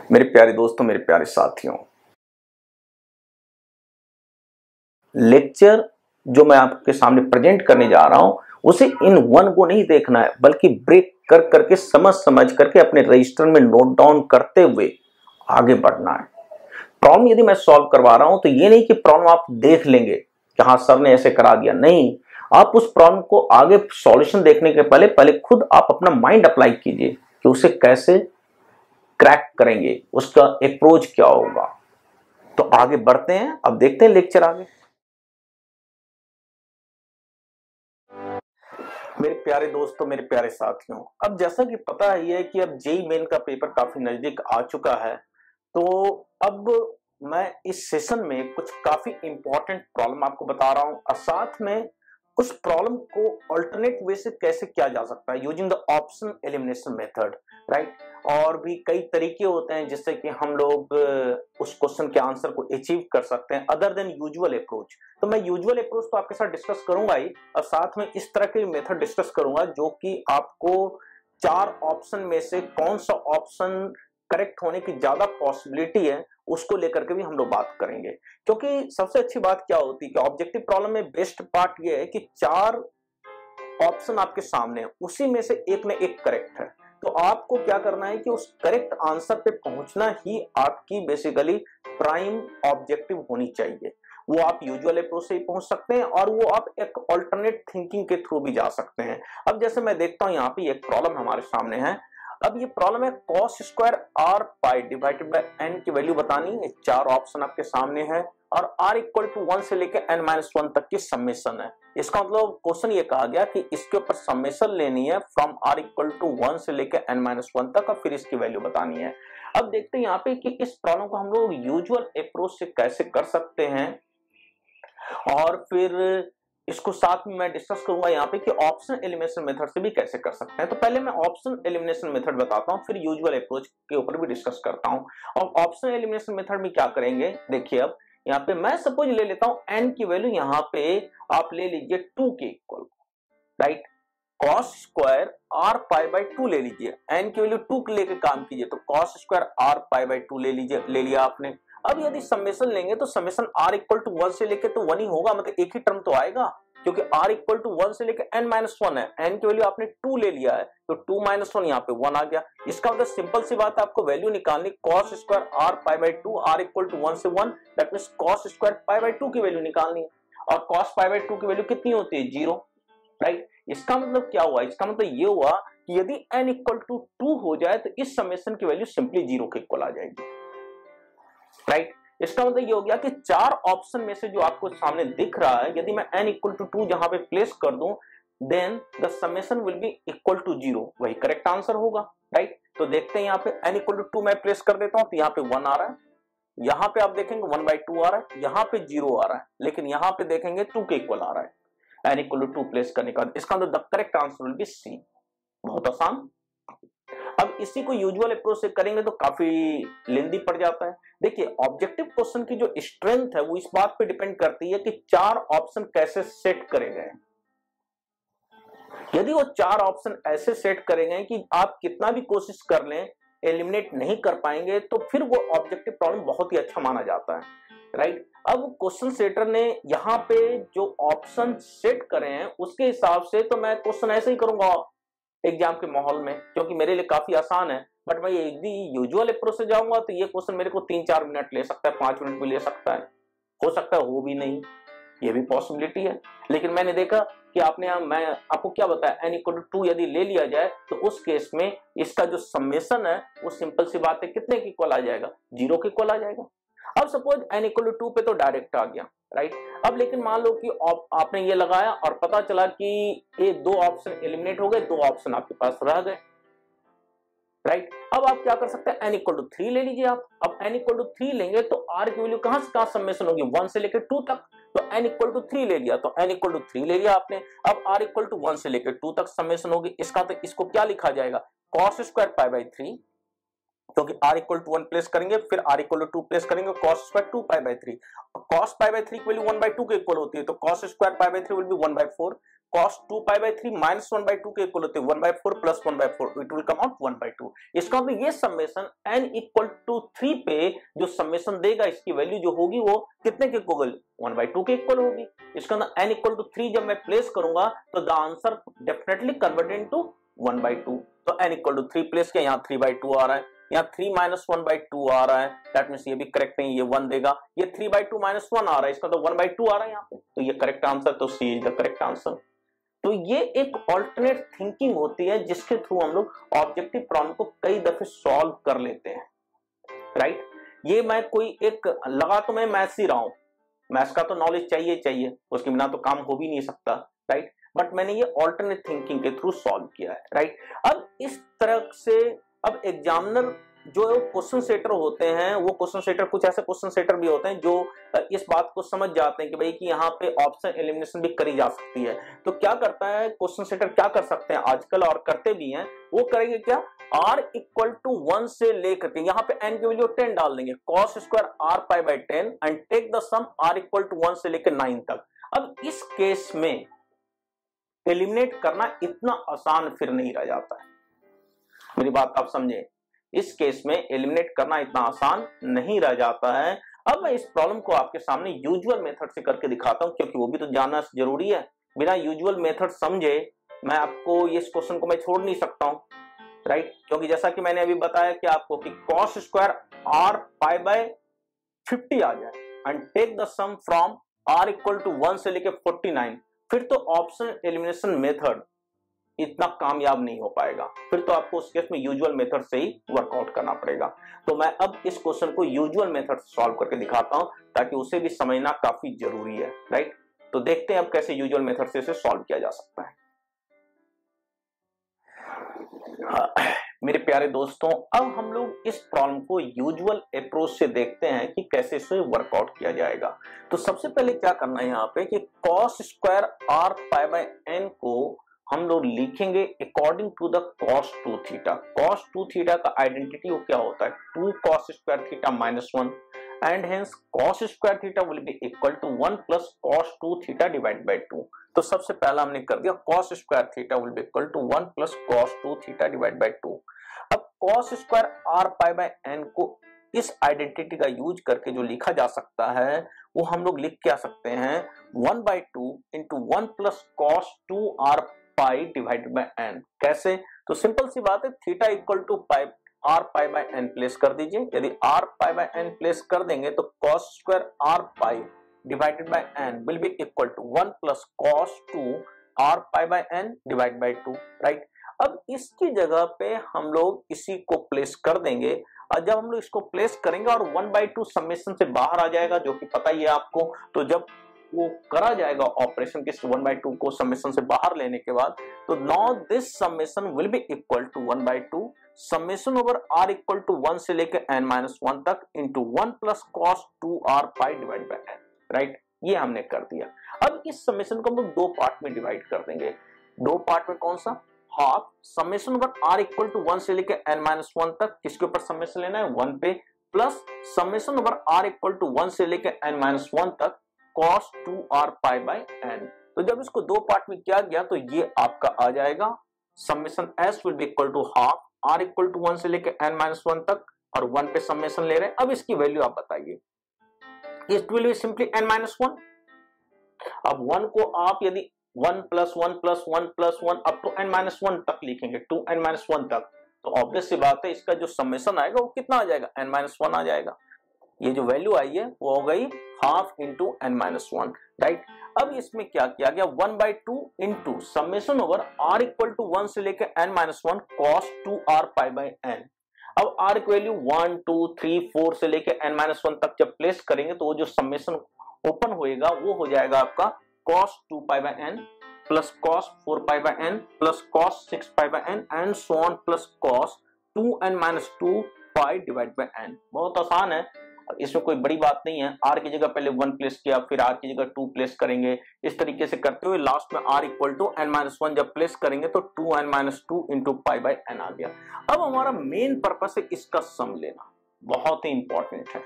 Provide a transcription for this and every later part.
मेरे प्यारे दोस्तों, मेरे प्यारे साथियों, लेक्चर जो मैं आपके सामने प्रेजेंट करने जा रहा हूं उसे इन वन को नहीं देखना है, बल्कि ब्रेक कर करके समझ करके अपने रजिस्टर में नोट डाउन करते हुए आगे बढ़ना है। प्रॉब्लम यदि मैं सॉल्व करवा रहा हूं तो ये नहीं कि प्रॉब्लम आप देख लेंगे कि हाँ सर ने ऐसे करा दिया, नहीं, आप उस प्रॉब्लम को आगे सॉल्यूशन देखने के पहले खुद आप अपना माइंड अप्लाई कीजिए कि उसे कैसे क्रैक करेंगे, उसका अप्रोच क्या होगा। तो आगे बढ़ते हैं, अब देखते हैं लेक्चर आगे। मेरे प्यारे दोस्तों, मेरे प्यारे साथियों, अब जैसा कि पता ही है कि अब जेईई मेन का पेपर काफी नजदीक आ चुका है, तो अब मैं इस सेशन में कुछ काफी इंपॉर्टेंट प्रॉब्लम आपको बता रहा हूं और साथ में उस प्रॉब्लम को अल्टरनेट वे से कैसे किया जा सकता है using the option elimination method, right. और भी कई तरीके होते हैं जिससे कि हम लोग उस क्वेश्चन के आंसर को अचीव कर सकते हैं अदर देन यूजुअल अप्रोच। तो मैं यूजुअल अप्रोच तो आपके साथ डिस्कस करूंगा ही, और साथ में इस तरह के मेथड डिस्कस करूंगा जो कि आपको 4 ऑप्शन में से कौन सा ऑप्शन करेक्ट होने की ज्यादा पॉसिबिलिटी है उसको लेकर के भी हम लोग बात करेंगे। क्योंकि सबसे अच्छी बात क्या होती है कि ऑब्जेक्टिव प्रॉब्लम में बेस्ट पार्ट ये है कि 4 ऑप्शन आपके सामने है, उसी में से एक न एक करेक्ट है। तो आपको क्या करना है कि उस करेक्ट आंसर पे पहुंचना ही आपकी बेसिकली प्राइम ऑब्जेक्टिव होनी चाहिए। वो आप यूजुअल अप्रोच से ही पहुंच सकते हैं और वो आप एक अल्टरनेट थिंकिंग के थ्रू भी जा सकते हैं। अब जैसे मैं देखता हूं यहाँ पे एक प्रॉब्लम हमारे सामने है। अब ये प्रॉब्लम है cos square R pi divided by N की वैल्यू बतानी है। 4 ऑप्शन आपके सामने है और r इक्वल टू 1 से लेकर n-1 तक की समेशन है। इसका मतलब क्वेश्चन ये कहा गया कि इसके ऊपर समेशन लेनी है फ्रॉम r इक्वल टू 1 से लेकर n-1 तक और फिर इसकी वैल्यू बतानी है। अब देखते हैं यहाँ पे कि इस प्रॉब्लम को हम लोग यूजुअल अप्रोच से कैसे कर सकते हैं और फिर इसको साथ में मैं डिस्कस करूंगा यहाँ पे कि ऑप्शन एलिमिनेशन मेथड से भी कैसे कर सकते हैं। तो पहले मैं ऑप्शन एलिमिनेशन मेथड बताता हूँ, फिर यूजुअल अप्रोच के ऊपर भी डिस्कस करता हूँ। और ऑप्शन एलिमिनेशन मेथड में क्या करेंगे, देखिए अब यहाँ पे मैं सपोज ले लेता हूँ n की वैल्यू यहाँ पे आप ले लीजिए 2 के equal, right. Cos square r pi by 2 ले लीजिए, n की वैल्यू 2 लेके काम कीजिए, तो cos square r pi by 2 ले लीजिए, ले लिया आपने। अब यदि समेशन लेंगे तो समेशन r इक्वल टू 1 से लेके तो 1 ही होगा, मतलब एक ही टर्म तो आएगा क्योंकि r इक्वल टू 1 से लेके n-1 है। n की वैल्यू आपने 2 ले लिया है तो 2-1 यहाँ पे 1 आ गया। इसका मतलब सिंपल सी बात है, आपको वैल्यू निकालनी cos square r pi by 2, r equal to 1 से 1, that means cos square pi by 2 की वैल्यू निकालनी है। और कॉस पाई बाई 2 की वैल्यू कितनी होती है, 0, राइट। इसका मतलब क्या हुआ, इसका मतलब ये हुआ कि यदि n इक्वल टू 2 हो जाए तो इस समेशन की वैल्यू सिंपली 0 के इक्वल आ जाएगी, राइट। इसका मतलब ये हो गया कि 4 ऑप्शन में से जो आपको सामने दिख रहा है, यदि मैं n इक्वल टू 2 जहां पे प्लेस कर दूं then the summation will be equal to 0, वही करेक्ट आंसर होगा, राइट। तो देखते हैं यहाँ पे n इक्वल टू 2 मैं प्लेस कर देता हूं तो यहाँ पे 1 आ रहा है, यहाँ पे आप देखेंगे 1/2 आ रहा है, यहाँ पे 0 आ रहा है, लेकिन यहाँ पे देखेंगे 2 के इक्वल आ रहा है। n इक्वल टू 2 प्लेस करने का इसका मतलब the correct answer will be C. बहुत आसान। अब इसी को यूजुअल अप्रोच से करेंगे तो काफी लेंदी पड़ जाता है। देखिए ऑब्जेक्टिव क्वेश्चन की जो स्ट्रेंथ है वो इस बात पे डिपेंड करती है कि 4 ऑप्शन कैसे सेट करे गए। यदि वो 4 ऑप्शन ऐसे सेट करे गए कि आप कितना भी कोशिश कर लें एलिमिनेट नहीं कर पाएंगे तो फिर वो ऑब्जेक्टिव प्रॉब्लम बहुत ही अच्छा माना जाता है, राइट। अब क्वेश्चन सेटर ने यहाँ पे जो ऑप्शन सेट करे हैं उसके हिसाब से तो मैं क्वेश्चन ऐसे ही करूंगा एग्जाम के माहौल में, क्योंकि मेरे लिए काफी आसान है। बट मैं यदि यूजुअल अप्रोच से जाऊंगा तो ये क्वेश्चन मेरे को 3-4 मिनट ले सकता है, 5 मिनट भी ले सकता है, हो सकता है वो भी नहीं, ये भी पॉसिबिलिटी है। लेकिन मैंने देखा कि मैं आपको क्या बताया, n इक्वल टू 2 यदि ले लिया जाए तो उस केस में इसका जो समेशन है वो सिंपल सी बात है कितने के इक्वल आ जाएगा, 0 के इक्वल आ जाएगा। अब सपोज n इक्वल टू 2 पे तो डायरेक्ट आ गया, राइट। अब लेकिन मान लो कि आपने ये लगाया और पता चला कि ये 2 ऑप्शन एलिमिनेट हो गए, 2 ऑप्शन आपके पास रह गए, राइट। अब आप क्या कर सकते हैं, n इक्वल टू 3 ले लीजिए आप। अब n इक्वल टू 3 लेंगे तो r की वैल्यू कहां से कहां समेशन होगी, 1 से लेकर 2 तक, तो n इक्वल टू 3 ले लिया, तो n इक्वल टू 3 ले लिया आपने। अब r इक्वल टू 1 से लेकर 2 तक समेशन होगी, इसका तो इसको क्या लिखा जाएगा, cos स्क्वायर पाई बाई 3, क्योंकि r इक्वल टू 1 प्लेस करेंगे फिर r इक्वल टू 2 प्लेस करेंगे, cos square 2 pi by 3, cos pi by 3 की वैल्यू 1/2 के इक्वल होती है, तो cos square pi by 3 will be 1/4, cos 2π/3 -1/2 के इक्वल होते हैं 1/4 + 1/4, इट विल कम आउट 1/2। इसका मतलब ये समेशन n = 3 पे जो समेशन देगा इसकी वैल्यू जो होगी वो कितने के इक्वल, 1/2 के इक्वल होगी। इसका मतलब n = 3 जब मैं प्लेस करूंगा तो the answer definitely convert into 1/2। तो n = 3 प्लेस किया, यहाँ 3/2 आ रहा है, यहाँ 3 - 1/2 आ रहा है, दैट मींस ये भी करेक्ट नहीं, ये 1 देगा, ये 3/2 - 1 आ रहा है, इसका तो 1/2 आ रहा है यहाँ पे, तो ये करेक्ट आंसर, तो C is the correct answer. तो ये एक ऑल्टरनेट थिंकिंग होती है जिसके थ्रू हम लोग ऑब्जेक्टिव प्रॉब्लम को कई दफे सॉल्व कर लेते हैं, राइट। ये मैं कोई एक लगा तो मैं मैथ्स ही रहा हूं, मैथ्स का तो नॉलेज चाहिए, उसके बिना तो काम हो भी नहीं सकता, राइट, बट मैंने ये ऑल्टरनेट थिंकिंग के थ्रू सॉल्व किया है, राइट। अब इस तरह से अब एग्जामिनर जो क्वेश्चन सेटर होते हैं, वो क्वेश्चन सेटर कुछ ऐसे क्वेश्चन सेटर भी होते हैं जो इस बात को समझ जाते हैं कि भाई कि यहाँ पे ऑप्शन एलिमिनेशन भी करी जा सकती है। तो क्या करता है क्वेश्चन सेटर, क्या कर सकते हैं आजकल और करते भी हैं, वो करेंगे क्या, r = 1 से लेकर के यहाँ पे n की वैल्यू 10 डाल देंगे, cos square r π/10 and take the sum r = 1 से लेकर 9 तक। अब इस केस में एलिमिनेट करना इतना आसान फिर नहीं रह जाता है, मेरी बात आप समझे, इस केस में एलिमिनेट करना इतना आसान नहीं रह जाता है। अब मैं इस प्रॉब्लम को आपके सामने यूजुअल मेथड से करके दिखाता हूं, क्योंकि वो भी तो जानना जरूरी है। बिना यूजुअल मेथड समझे मैं आपको इस क्वेश्चन को मैं छोड़ नहीं सकता हूं, राइट, क्योंकि जैसा कि मैंने अभी बताया कि आपको कि cos स्क्वायर r π/50 आ जाए and take the sum from r = 1 से लेके 49, फिर तो ऑप्शन एलिमिनेशन मेथड इतना कामयाब नहीं हो पाएगा, फिर तो आपको उस केस में यूजुअल मेथड से ही वर्कआउट करना पड़ेगा। तो मैं अब इस क्वेश्चन को यूजुअल मेथड से सॉल्व करके दिखाता हूं ताकि उसे भी समझना काफी जरूरी है, राइट। तो देखते हैं अब कैसे यूजुअल मेथड से इसे सॉल्व किया जा सकता है। मेरे प्यारे दोस्तों, अब हम लोग इस प्रॉब्लम को यूजुअल अप्रोच से देखते हैं कि कैसे इसे वर्कआउट किया जाएगा। तो सबसे पहले क्या करना है यहाँ पे कि cos स्क्वायर r π/n को हम लोग लिखेंगे according to the cos 2 theta. cos 2 theta का आइडेंटिटी क्या होता है, 2 cos square theta -1 and hence cos square theta will be equal to 1 plus cos 2 theta divide by 2। तो सबसे पहला हमने कर दिया cos square theta will be equal to 1 plus cos 2 theta divide by 2। अब cos स्क्वायर r/n को इस identity का यूज करके जो लिखा जा सकता है वो हम लोग लिख क्या सकते हैं, 1/2 into 1 plus cos 2r pi divided by n। कैसे, तो सिंपल सी बात है, theta equal to r/n place कर दीजिए। यदि r/n प्लेस कर देंगे तो cos square r pi divided by n will be equal to 1 plus cos 2 r/n divide by 2, right. अब इसकी जगह पे हम लोग इसी को प्लेस कर देंगे, और जब हम लोग इसको प्लेस करेंगे और 1/2 समेशन से बाहर आ जाएगा, जो कि पता ही है आपको, तो जब वो करा जाएगा ऑपरेशन के 1/2 को समेशन से बाहर लेने के बाद, तो now this summation will be equal to 1/2 summation over r equal to 1 से लेकर n-1 तक into 1 plus cos 2r pi divide by n, right. ये हमने कर दिया। अब इस समेशन को हम लोग दो पार्ट में डिवाइड कर देंगे। दो पार्ट में कौन सा, half summation over r equal to 1 से लेकर n-1 तक, किसके ऊपर समेशन लेना है, 1 पे, plus summation over r equal to 1 से लेकर n-1 तक cos 2r pi by n। तो जब इसको दो पार्ट में किया गया तो ये आपका आ जाएगा summation s will be equal to half r equal to 1 से लेकर n-1 तक, और 1 पे समेशन ले रहे हैं। अब इसकी वैल्यू आप बताइए, it will be simply n-1। अब 1 को आप यदि 1 plus 1 plus 1 plus 1 up to n-1 तक लिखेंगे, टू n-1 तक, तो ऑब्वियस सी बात है इसका जो समेशन आएगा वो कितना आ जाएगा, n-1 आ जाएगा। ये जो वैल्यू आई है वो हो गई हाफ इंटू n-1, राइट। अब इसमें क्या किया गया, 1/2 into summation over r equal to 1 से लेकर n-1 cos 2r pi by n। अब r की वैल्यू 1 2 3 4 से लेकर n-1 तक जब प्लेस करेंगे तो वो जो समेशन ओपन होएगा वो हो जाएगा आपका cos 2 pi by n plus cos 4 pi by n plus cos 6 pi by n and so on plus cos 2n-2 pi divide by n। बहुत आसान है, इसमें कोई बड़ी बात नहीं है। r की जगह पहले 1 प्लेस किया, फिर r की जगह 2 प्लेस करेंगे, इस तरीके से करते हुए लास्ट में r इक्वल टू n-1 जब प्लेस करेंगे तो 2n-2 into pi by n आ गया। अब हमारा मेन पर्पस है इसका सम लेना, बहुत ही इंपॉर्टेंट है।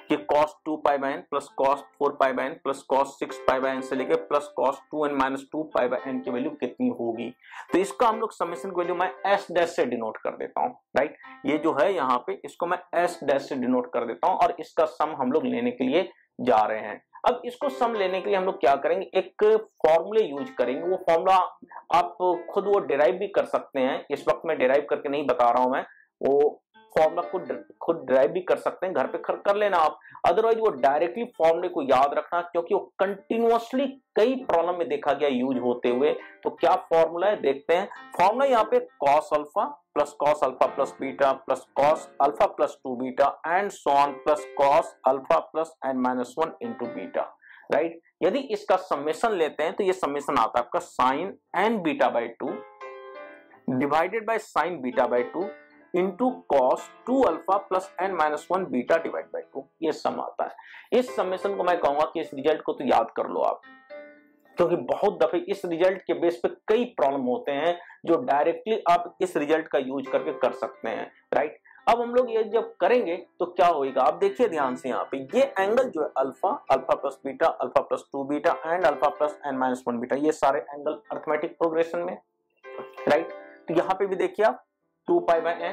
कि cos 2π/n plus cos 4π/n plus cos 6π/n से लेके plus cos 2n minus 2π/n की वैल्यू कितनी होगी। तो इसका हम लोग समेशन की वैल्यू मैं s डैश से डिनोट कर देता हूं, राइट। ये जो है यहाँ पे इसको मैं s डैश से डिनोट कर देता हूं और इसका सम हम लोग लेने के लिए जा रहे हैं। अब इसको सम लेने के लिए हम लोग क्या करेंगे, एक फॉर्मूले यूज करेंगे। वो फॉर्मूला आप खुद वो डिराइव भी कर सकते हैं, इस वक्त मैं डिराइव करके नहीं बता रहा हूं, मैं वो फॉर्मूला खुद ड्राइव भी कर सकते हैं, घर पे कर लेना आप। अदरवाइज वो डायरेक्टली फॉर्मूले को याद रखना, क्योंकि वो कंटिन्यूअसली कई प्रॉब्लम में देखा गया यूज होते हुए। तो क्या फॉर्मूला है देखते हैं। फॉर्मूला यहाँ पे cos alpha plus beta plus cos alpha plus 2 beta and so on plus cos alpha plus n-1 into beta, right. यदि इसका समेशन लेते हैं तो ये समेशन आता है आपका sin n beta by 2 divided by sin beta by 2 into cos 2 alpha plus n-1 beta divide by 2, ये सम आता है। इस समेशन को मैं कहूंगा कि इस रिजल्ट को तो याद कर लो आप, क्योंकि बहुत दफे इस रिजल्ट के बेस पे कई प्रॉब्लम होते हैं जो डायरेक्टली आप इस रिजल्ट का यूज करके कर सकते हैं, राइट। अब हम लोग ये जब करेंगे तो क्या होगा, आप देखिए ध्यान से। यहाँ पे ये एंगल जो है alpha plus beta alpha plus 2 beta and alpha plus n-1 beta, ये सारे एंगल अरिथमेटिक प्रोग्रेशन में, राइट। तो यहाँ पे भी देखिए आप 2π/n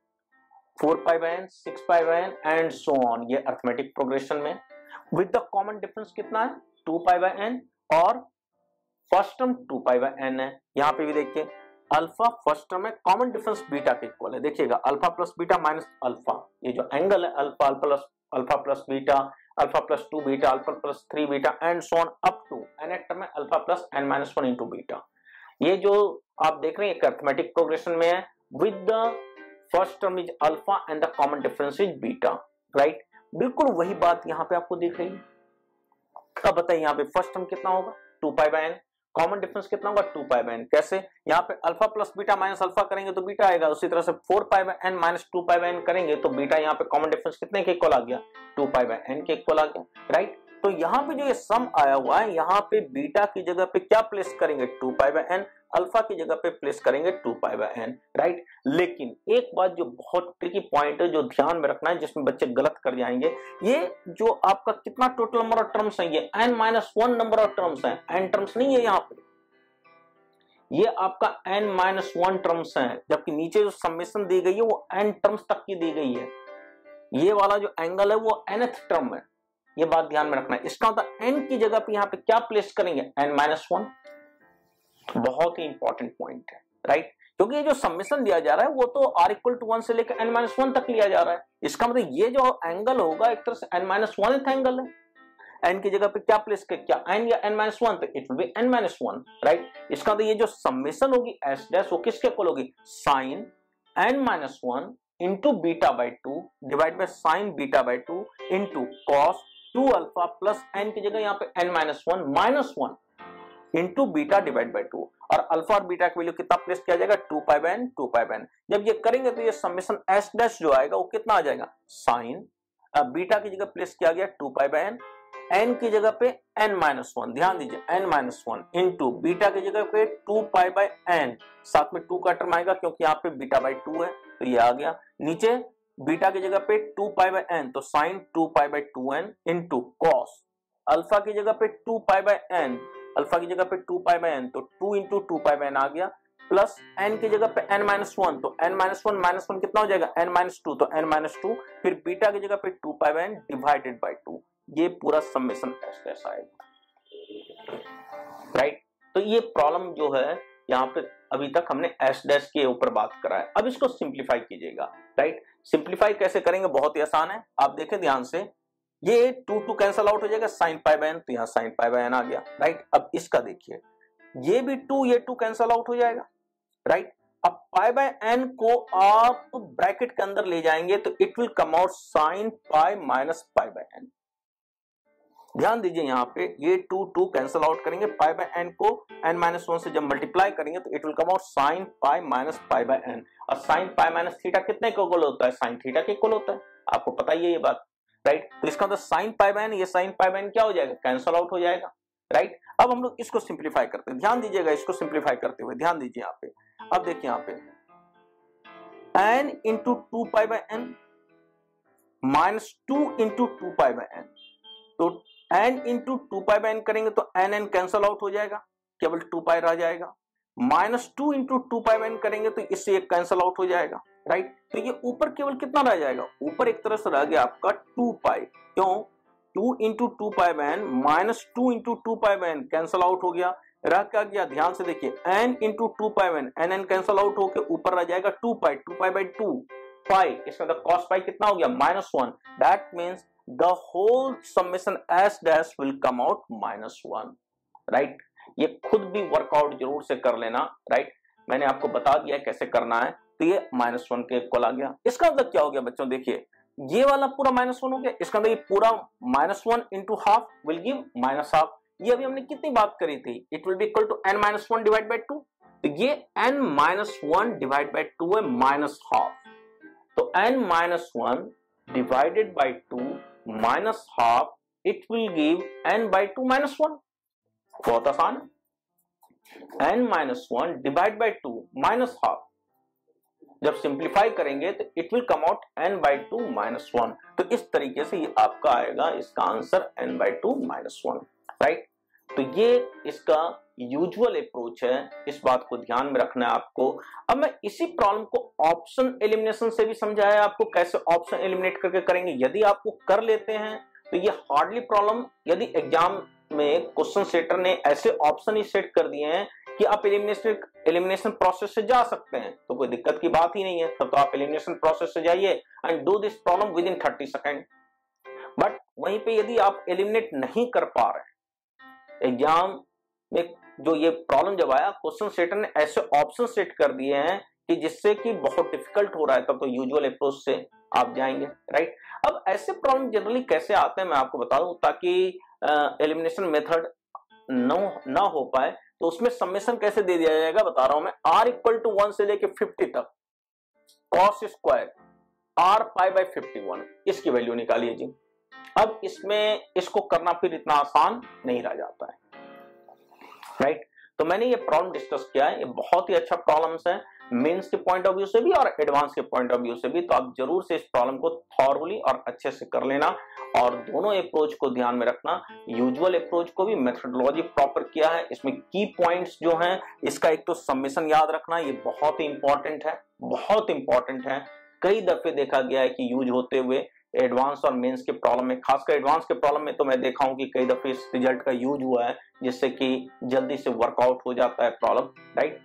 4π/n 6π/n and so on, ये अरिथमेटिक प्रोग्रेशन में विद द कॉमन डिफरेंस कितना है 2π/n और फर्स्ट टर्म 2π/n है। यहाँ पे भी देखिए अल्फा फर्स्ट टर्म है, कॉमन डिफरेंस बीटा के इक्वल है। देखिएगा alpha plus beta minus alpha, ये जो एंगल है alpha plus beta alpha plus 2 beta alpha plus 3 beta and so on up to n term है alpha plus n-1 into beta. ये जो आप देख रहे हैं एक अरिथमेटिक प्रोग्रेशन में है with the first term is alpha and the common difference is beta, right। बिल्कुल वही बात यहाँ पे आपको दिख रही है। अब बताइए यहाँ पे फर्स्ट टर्म कितना होगा 2π/n, कॉमन डिफरेंस कितना होगा 2π/n। कैसे, यहाँ पे alpha plus beta minus alpha करेंगे तो बीटा आएगा, उसी तरह से 4π/n माइनस 2π/n करेंगे तो बीटा यहाँ पे कॉमन डिफरेंस कितने के इक्वल आ गया 2π/n के इक्वल आ गया, राइट। तो यहाँ पे जो ये सम आया हुआ है, यहाँ पे बीटा की जगह पे क्या प्लेस करेंगे 2π/n, अल्फा की जगह पे प्लेस करेंगे 2π/n, राइट। लेकिन एक बात जो बहुत ट्रिकी पॉइंट है, जो ध्यान में रखना है, जिसमें बच्चे गलत कर जाएंगे, ये जो आपका कितना टोटल नंबर ऑफ टर्म्स है, ये n-1 नंबर ऑफ टर्म्स है, n टर्म्स नहीं है यहाँ पे, ये आपका n-1 टर्म्स है, जबकि नीचे जो समेशन दी गई है वो n टर्म्स तक की दी गई है। ये वाला जो एंगल है वो nth टर्म है, ये बात ध्यान में रखना है। इसका मतलब n की जगह पे यहाँ पे क्या प्लेस करेंगे n-1, बहुत ही इंपॉर्टेंट पॉइंट है, राइट। क्योंकि ये जो समेशन दिया जा रहा है वो तो r=1 से लेकर n-1 तक लिया जा रहा है। इसका मतलब ये जो एंगल होगा एक तरह से n-1 एंगल है, n की जगह पे क्या प्लेस कर, क्या n या n-1, तो it will B n-1, right. इसका मतलब ये जो समेशन होगी s डैश वो किसके इक्वल होगी sin n-1 into beta by 2 divide by sine beta by 2 into cos 2 alpha plus n की जगह यहाँ पे n-1 minus 1 into beta divide by 2, और अल्फा और बीटा की वैल्यू कितना प्लेस किया जाएगा 2π/n। जब ये करेंगे तो ये समेशन s डैश जो आएगा वो कितना आ जाएगा साइन, बीटा की जगह प्लेस किया गया 2π/n, n की जगह पे n-1, ध्यान दीजिए n-1 इंटू बीटा की जगह पे 2π/n, साथ में 2 का टर्म आएगा क्योंकि यहाँ पे बीटा बाई 2 है तो ये आ गया। नीचे बीटा की जगह पे 2π/n तो sign 2π/2n into cos alpha की जगह पे 2π/n, अल्फा की जगह पे 2π/n तो 2 इंटू 2π/n आ गया, प्लस n की जगह पे n-1 तो n-1 माइनस 1 कितना हो जाएगा n-2 तो n-2, फिर बीटा की जगह पे 2π/n डिवाइडेड बाई 2, ये पूरा समेशन s आएगा, राइट। तो ये प्रॉब्लम जो है यहाँ पे अभी तक हमने s डैश के ऊपर बात करा है। अब इसको सिंप्लीफाई कीजिएगा, राइट। सिंप्लीफाई कैसे करेंगे, बहुत ही आसान है, आप देखें ध्यान से। ये 2 कैंसल आउट हो जाएगा sin π/n, तो यहाँ sin π/n आ गया, राइट। अब इसका देखिए ये भी 2 ये 2 कैंसल आउट हो जाएगा, राइट। अब π/n को आप ब्रैकेट के अंदर ले जाएंगे तो it will come out sin π minus π/n। ध्यान दीजिए यहाँ पे ये 2 कैंसल आउट करेंगे, π/n को n-1 से जब मल्टीप्लाई करेंगे तो it will come out sin π minus π/n, और sin π माइनस थीटा कितने के इक्वल होता है sin थीटा के इक्वल होता है, आपको पता ही है ये बात, राइट। तो इसका मतलब sin π/n, ये sin π/n क्या हो जाएगा कैंसल आउट हो जाएगा, राइट। अब हम लोग इसको सिंप्लीफाई करते हैं, ध्यान दीजिएगा, इसको सिंप्लीफाई करते हुए ध्यान दीजिए यहाँ पे। अब देखिए यहाँ पे n into 2π/n minus 2 into 2 pi, तो n इंटू 2 पाई/n करेंगे तो n कैंसल आउट हो जाएगा, केवल 2 पाई रह जाएगा। माइनस 2 इंटू 2 पाई/n करेंगे तो इससे एक कैंसल आउट हो जाएगा, राइट। तो ये ऊपर केवल कितना रह जाएगा, ऊपर एक तरह से रह गया आपका 2 पाई, क्यों 2 into 2 pi minus 2 into 2 pi cancel out हो गया, रह क्या गया ध्यान से देखिए n into 2 pi, n cancel out होकर ऊपर रह जाएगा 2 पाई, 2 पाई/2 पाई, इसका मतलब cos पाई कितना हो गया -1, that means the whole summation s dash will come out -1, right. ये खुद भी वर्कआउट जरूर से कर लेना, राइट, मैंने आपको बता दिया कैसे करना है। तो ये -1 के इक्वल आ गया। इसका मतलब क्या हो गया बच्चों, देखिए ये वाला पूरा -1 हो गया, इसका मतलब ये पूरा -1 इंटू हाफ विल गिव -1/2। ये अभी हमने कितनी बात करी थी, it will be equal to n-1 divide by 2, तो ये n-1 डिवाइड बाई 2 है -1/2, तो n-1 divided by 2 -1/2 it will give n/2 -1, बहुत आसान है। n-1 डिवाइड बाई 2 -1/2 जब सिंप्लीफाई करेंगे तो it will come out n/2 -1, तो इस तरीके से ये आपका आएगा, इसका आंसर n/2 -1, राइट। तो ये इसका यूजुअल अप्रोच है, इस बात को ध्यान में रखना है आपको। अब मैं इसी प्रॉब्लम को ऑप्शन एलिमिनेशन से भी समझाया आपको, कैसे ऑप्शन एलिमिनेट करके करेंगे। यदि आपको कर लेते हैं तो ये हार्डली प्रॉब्लम, यदि एग्जाम में क्वेश्चन सेटर ने ऐसे ऑप्शन ही सेट कर दिए हैं कि आप एलिमिनेशन प्रोसेस से जा सकते हैं, तो कोई दिक्कत की बात ही नहीं है, तब तो आप एलिमिनेशन प्रोसेस से जाइए and do this problem within 30 second. But वहीं पे यदि आप एलिमिनेट नहीं कर पा रहे, एग्जाम में जो ये प्रॉब्लम जब आया, क्वेश्चन सेटर ने ऐसे ऑप्शन सेट कर दिए हैं कि जिससे कि बहुत डिफिकल्ट हो रहा है, तब तो यूजुअल अप्रोच से आप जाएंगे, राइट। अब ऐसे प्रॉब्लम जनरली कैसे आते हैं मैं आपको बता दूं, ताकि एलिमिनेशन मेथड ना हो पाए, तो उसमें समेशन कैसे दे दिया जाएगा बता रहा हूं मैं। r इक्वल टू 1 से लेके 50 तक cos स्क्वायर r π/51, इसकी वैल्यू निकालिए जी। अब इसमें इसको करना फिर इतना आसान नहीं रह जाता है, राइट। तो मैंने ये प्रॉब्लम डिस्कस किया है, ये बहुत ही अच्छा प्रॉब्लम्स है मेंस के पॉइंट ऑफ व्यू से भी और एडवांस के पॉइंट ऑफ व्यू से भी, तो आप जरूर से इस प्रॉब्लम को थॉरली और अच्छे से कर लेना और दोनों अप्रोच को ध्यान में रखना। यूजुअल अप्रोच को भी मेथोडोलॉजी प्रॉपर किया है, इसमें की पॉइंट्स जो हैं, इसका एक तो समेशन याद रखना, ये बहुत ही इंपॉर्टेंट है, बहुत इंपॉर्टेंट है। कई दफे देखा गया है कि यूज होते हुए एडवांस और मेंस के प्रॉब्लम में, खासकर एडवांस के प्रॉब्लम में तो मैं देखा हूं कि कई दफे इस रिजल्ट का यूज हुआ है, जिससे कि जल्दी से वर्कआउट हो जाता है प्रॉब्लम, राइट।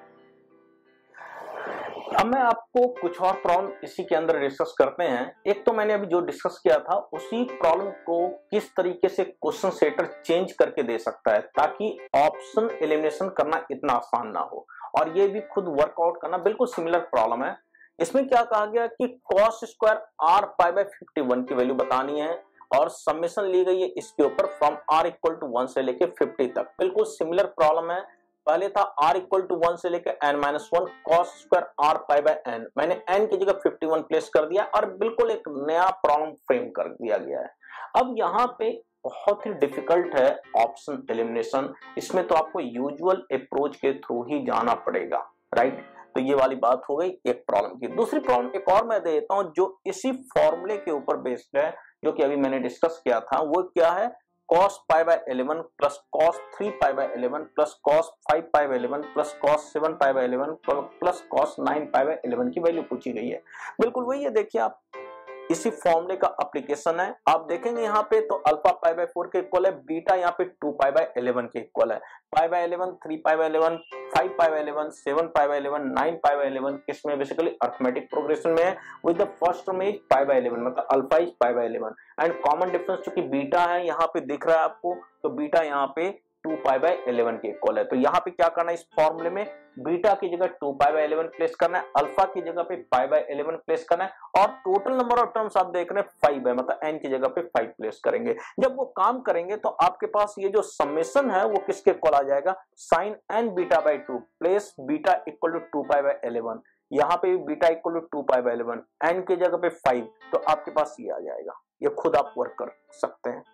अब मैं आपको कुछ और प्रॉब्लम इसी के अंदर डिस्कस करते हैं। एक तो मैंने अभी जो डिस्कस किया था, उसी प्रॉब्लम को किस तरीके से क्वेश्चन सेटर चेंज करके दे सकता है ताकि ऑप्शन एलिमिनेशन करना इतना आसान ना हो, और ये भी खुद वर्कआउट करना बिल्कुल सिमिलर प्रॉब्लम है। इसमें क्या कहा गया कि cos स्क्वायर r π/51 की वैल्यू बतानी है और समेशन ली गई है इसके ऊपर फ्रॉम r इक्वल टू 1 से लेके 50 तक। बिल्कुल सिमिलर प्रॉब्लम है, पहले था r इक्वल टू 1 से लेके n-1 cos square r π/n, मैंने n की जगह 51 प्लेस कर दिया और बिल्कुल एक नया प्रॉब्लम फ्रेम कर दिया गया है। अब यहाँ पे बहुत ही डिफिकल्ट है ऑप्शन एलिमिनेशन, इसमें तो आपको यूजुअल अप्रोच के थ्रू ही जाना पड़ेगा, राइट। तो ये वाली बात हो गई एक प्रॉब्लम की। दूसरी प्रॉब्लम एक और मैं दे देता हूं जो इसी फॉर्मूले के ऊपर बेस्ड है, जो कि अभी मैंने डिस्कस किया था। वो क्या है, cos π/11 plus cos 3π/11 plus cos 5π/11 plus cos 7π/11 plus cos 9π/11 की वैल्यू पूछी गई है। बिल्कुल वही है, देखिए आप इसी फॉर्मूले का एप्लीकेशन है। आप देखेंगे यहाँ पे तो अल्फा π/4 के इक्वल है, बीटा यहाँ पे 2π/11 के इक्वल है। π/11 3π/11 5π/11 7π/11 9π/11 इसमें बेसिकली अरिथमेटिक प्रोग्रेशन में है, with the first term is π/11, मतलब alpha is π/11 and common difference चूंकि बीटा है यहाँ पे दिख रहा है आपको, तो बीटा यहाँ पे 2π/11 के इक्वल है। तो यहाँ पे क्या करना है, इस फॉर्मूले में बीटा की जगह 2π/11 प्लेस करना है, अल्फा की जगह पे π/11 प्लेस करना है, और टोटल नंबर ऑफ टर्म्स आप देख रहे हैं 5 है, मतलब n की जगह पे 5 प्लेस करेंगे। जब वो काम करेंगे तो आपके पास ये जो समेशन है वो किसके इक्वल आ जाएगा, sin n beta by 2 place beta equal to 2π/11, यहाँ पे बीटा इक्वल टू 2π/11, n की जगह पे 5, तो आपके पास ये आ जाएगा। ये खुद आप वर्क कर सकते हैं।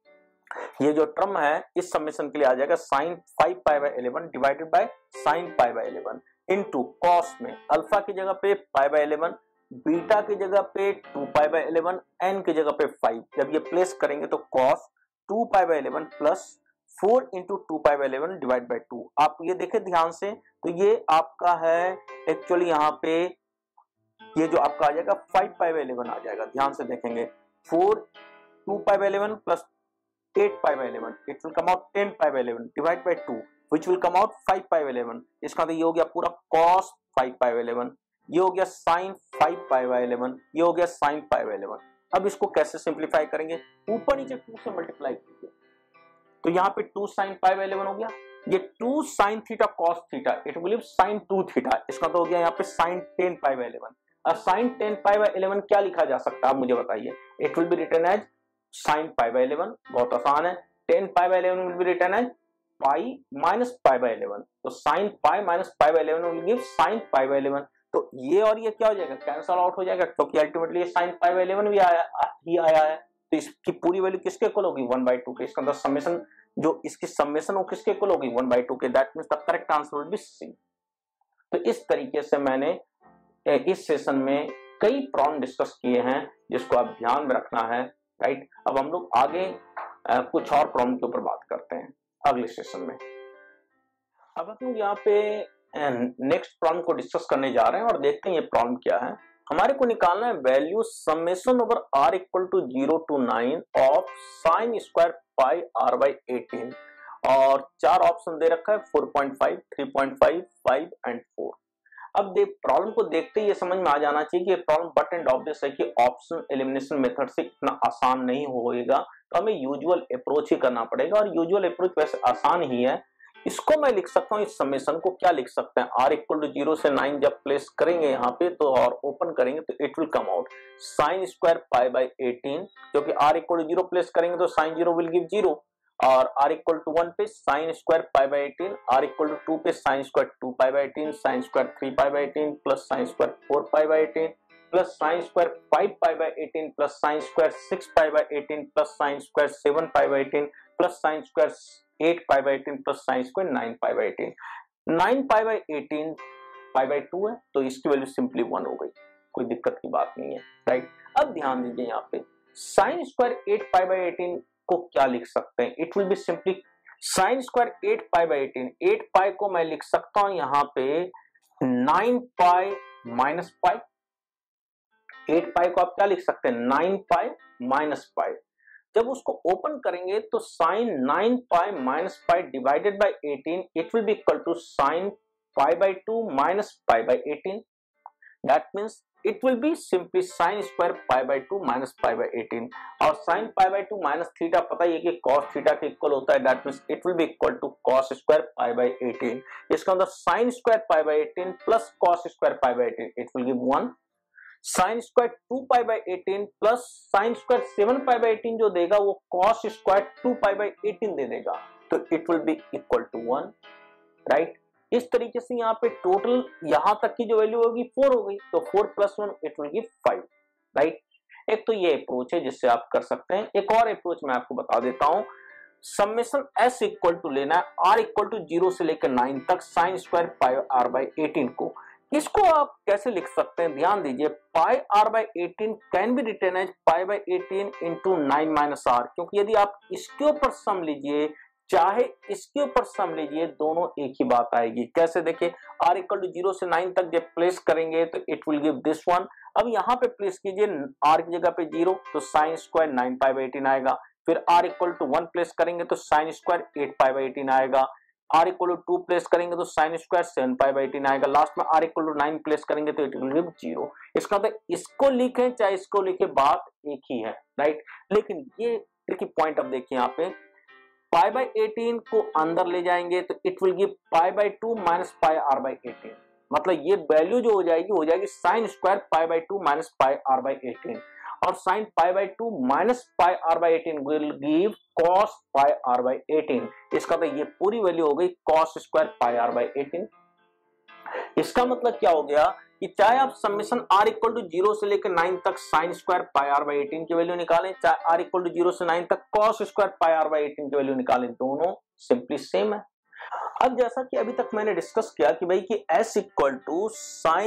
ये जो टर्म है इस समेशन के लिए आ जाएगा sin 5π/11 divided by sin π/11 into cos में अल्फा की जगह पे π/11 बीटा की जगह पे 2π/11, एन की जगह पे 5। जब ये प्लेस करेंगे तो cos 2π/11 plus 4 into 2π/11 divide by 2। आप ये देखें ध्यान से, तो ये आपका है एक्चुअली यहाँ पे ये जो आपका आ जाएगा 5π/11 आ जाएगा। ध्यान से देखेंगे 4 2π/11 plus 8π/11, it will come out 10π/11 divide by 2 which will come out 5π/11। इसका तो ये हो गया पूरा cos 5π/11, ये हो गया sin 5π/11, ये हो गया sin π/11। अब इसको कैसे सिंप्लीफाई करेंगे, ऊपर नीचे 2 से मल्टीप्लाई कीजिए, तो यहाँ पे 2 sin π/11 हो गया, ये 2 sin theta cos theta, it will give sin 2 theta, इसका तो हो गया यहाँ पे sin 10π/11। अब sin 10π/11 क्या लिखा जा सकता है आप मुझे बताइए, it will be written as sin π/11, बहुत आसान है, 10π/11 will be written as pi minus π/11, तो sin pi minus π/11 will give sin π/11। तो ये और ये क्या हो जाएगा, कैंसल आउट हो जाएगा, क्योंकि अल्टीमेटली ये sin π/11 भी आया है, तो इसकी पूरी वैल्यू किसके इक्वल होगी 1/2 के। इसका मतलब समेशन जो इसकी समेशन वो किसके इक्वल होगी 1/2 के, that means the correct answer will be C. तो इस तरीके से मैंने इस सेशन में कई प्रॉब्लम डिस्कस किए हैं जिसको आप ध्यान में रखना है, राइट। अब हम लोग आगे कुछ और प्रॉब्लम के ऊपर बात करते हैं अगले सेशन में। अब हम लोग यहाँ पे नेक्स्ट प्रॉब्लम को डिस्कस करने जा रहे हैं और देखते हैं ये प्रॉब्लम क्या है। हमारे को निकालना है value summation over r equal to 0 to 9 of sine square pi r/18 और 4 ऑप्शन दे रखा है 4.5, 3.5, 5 एंड 4। अब प्रॉब्लम को देखते ही ये समझ में आ जाना चाहिए कि ये प्रॉब्लम बट एंड ऑब्वियस है कि ऑप्शन एलिमिनेशन मेथड से इतना आसान नहीं होएगा, तो हमें यूजुअल अप्रोच ही करना पड़ेगा और यूजुअल अप्रोच वैसे आसान ही है। इसको मैं लिख सकता हूँ, इस समेशन को क्या लिख सकते हैं, r इक्वल टू 0 से 9 जब प्लेस करेंगे यहाँ पे तो और ओपन करेंगे तो it will come out sine square pi by 18, क्योंकि r इक्वल टू 0 प्लेस करेंगे तो साइन 0 विल गिव 0 और r इक्वल टू 1 पे sine square pi by 18, r equal to 2 पे sine square 2 pi by 18, sine square 3 pi by 18 plus sine square 4 pi by 18 plus sine square 5 pi by 18 plus sine square 6 pi by 18 plus sine square 7 pi by 18 plus sine square 8 pi by 18 plus sine square 9 pi by 18। 9 pi by 18 pi by 2 है तो इसकी value simply 1 हो गई, कोई दिक्कत की बात नहीं है, राइट। अब ध्यान दीजिए यहाँ पे साइन स्क्वायर 8 पाई बाई 18 को क्या लिख सकते हैं, it will be simply sine square 8 pi by 18, 8 pi को मैं लिख सकता हूं यहाँ पे 9 पाई माइनस पाई, 8 पाई को आप क्या लिख सकते हैं 9 पाई माइनस पाई। जब उसको ओपन करेंगे तो sine 9 pi minus pi divided by 18 it will be equal to sine pi by 2 minus pi by 18, that means it will be simply sin square pi by 2 minus pi by 18 और sin pi by 2 minus theta पता ही है कि cos theta के equal होता है, that means it will be equal to cos square pi by 18। इसका मतलब sin square pi by 18 plus cos square pi by 18 it will give 1, sin square 2 pi by 18 plus sin square 7 pi by 18 जो देगा वो cos square 2 pi by 18 दे देगा, तो it will be equal to 1, right। इस तरीके से यहाँ पे टोटल यहां तक की जो वैल्यू होगी 4 हो गई, तो 4 प्लस 1 इट विल गिव 5, राइट। एक तो ये अप्रोच है जिससे आप कर सकते हैं। एक और अप्रोच मैं आपको बता देता हूं, समेशन s इक्वल टू लेना है r इक्वल टू 0 से लेकर 9 तक sine square pi r by 18 को। इसको आप कैसे लिख सकते हैं, ध्यान दीजिए pi r by 18 can be written as pi by 18 into 9 minus r, क्योंकि यदि आप इसके ऊपर सम लीजिए चाहे इसके ऊपर सम लीजिए दोनों एक ही बात आएगी। कैसे देखिए r इक्वल टू 0 से 9 तक जब प्लेस करेंगे तो it will give this one. अब यहाँ पे प्लेस कीजिए r की जगह पे 0 तो साइन स्क्वायर 9 पाई बाई 18 आएगा, फिर r इक्वल टू 1 प्लेस करेंगे तो साइन स्क्वायर 8 पाई बाई 18 आएगा, r इक्वल टू 2 प्लेस करेंगे तो साइन स्क्वायर 7 पाई बाई 18 आएगा, लास्ट में r इक्वल टू 9 प्लेस करेंगे तो इट विल गिव 0। इसका मतलब इसको लिखें चाहे इसको लिखे बात एक ही है, राइट। लेकिन ये ट्रिकी पॉइंट अब देखिए यहाँ पे पाई बाई 18 को अंदर ले जाएंगे तो it will give pi by 2 minus pi r by 18, मतलब ये वैल्यू जो हो जाएगी sine square pi by 2 minus pi r by 18 और sine pi by 2 minus pi r by 18 will give cos pi r by 18। इसका तो ये पूरी वैल्यू हो गई cos square pi r by 18। इसका मतलब क्या हो गया कि चाहे आप समेशन r इक्वल टू 0 से लेकर 9 तक sine square pi r by 18 की वैल्यू निकालें, चाहे r इक्वल टू 0 से 9 तक cos square pi r by 18 की वैल्यू निकालें, दोनों सिंपली सेम है। अब जैसा कि अभी तक मैंने डिस्कस किया कि भाई कि s equal to sine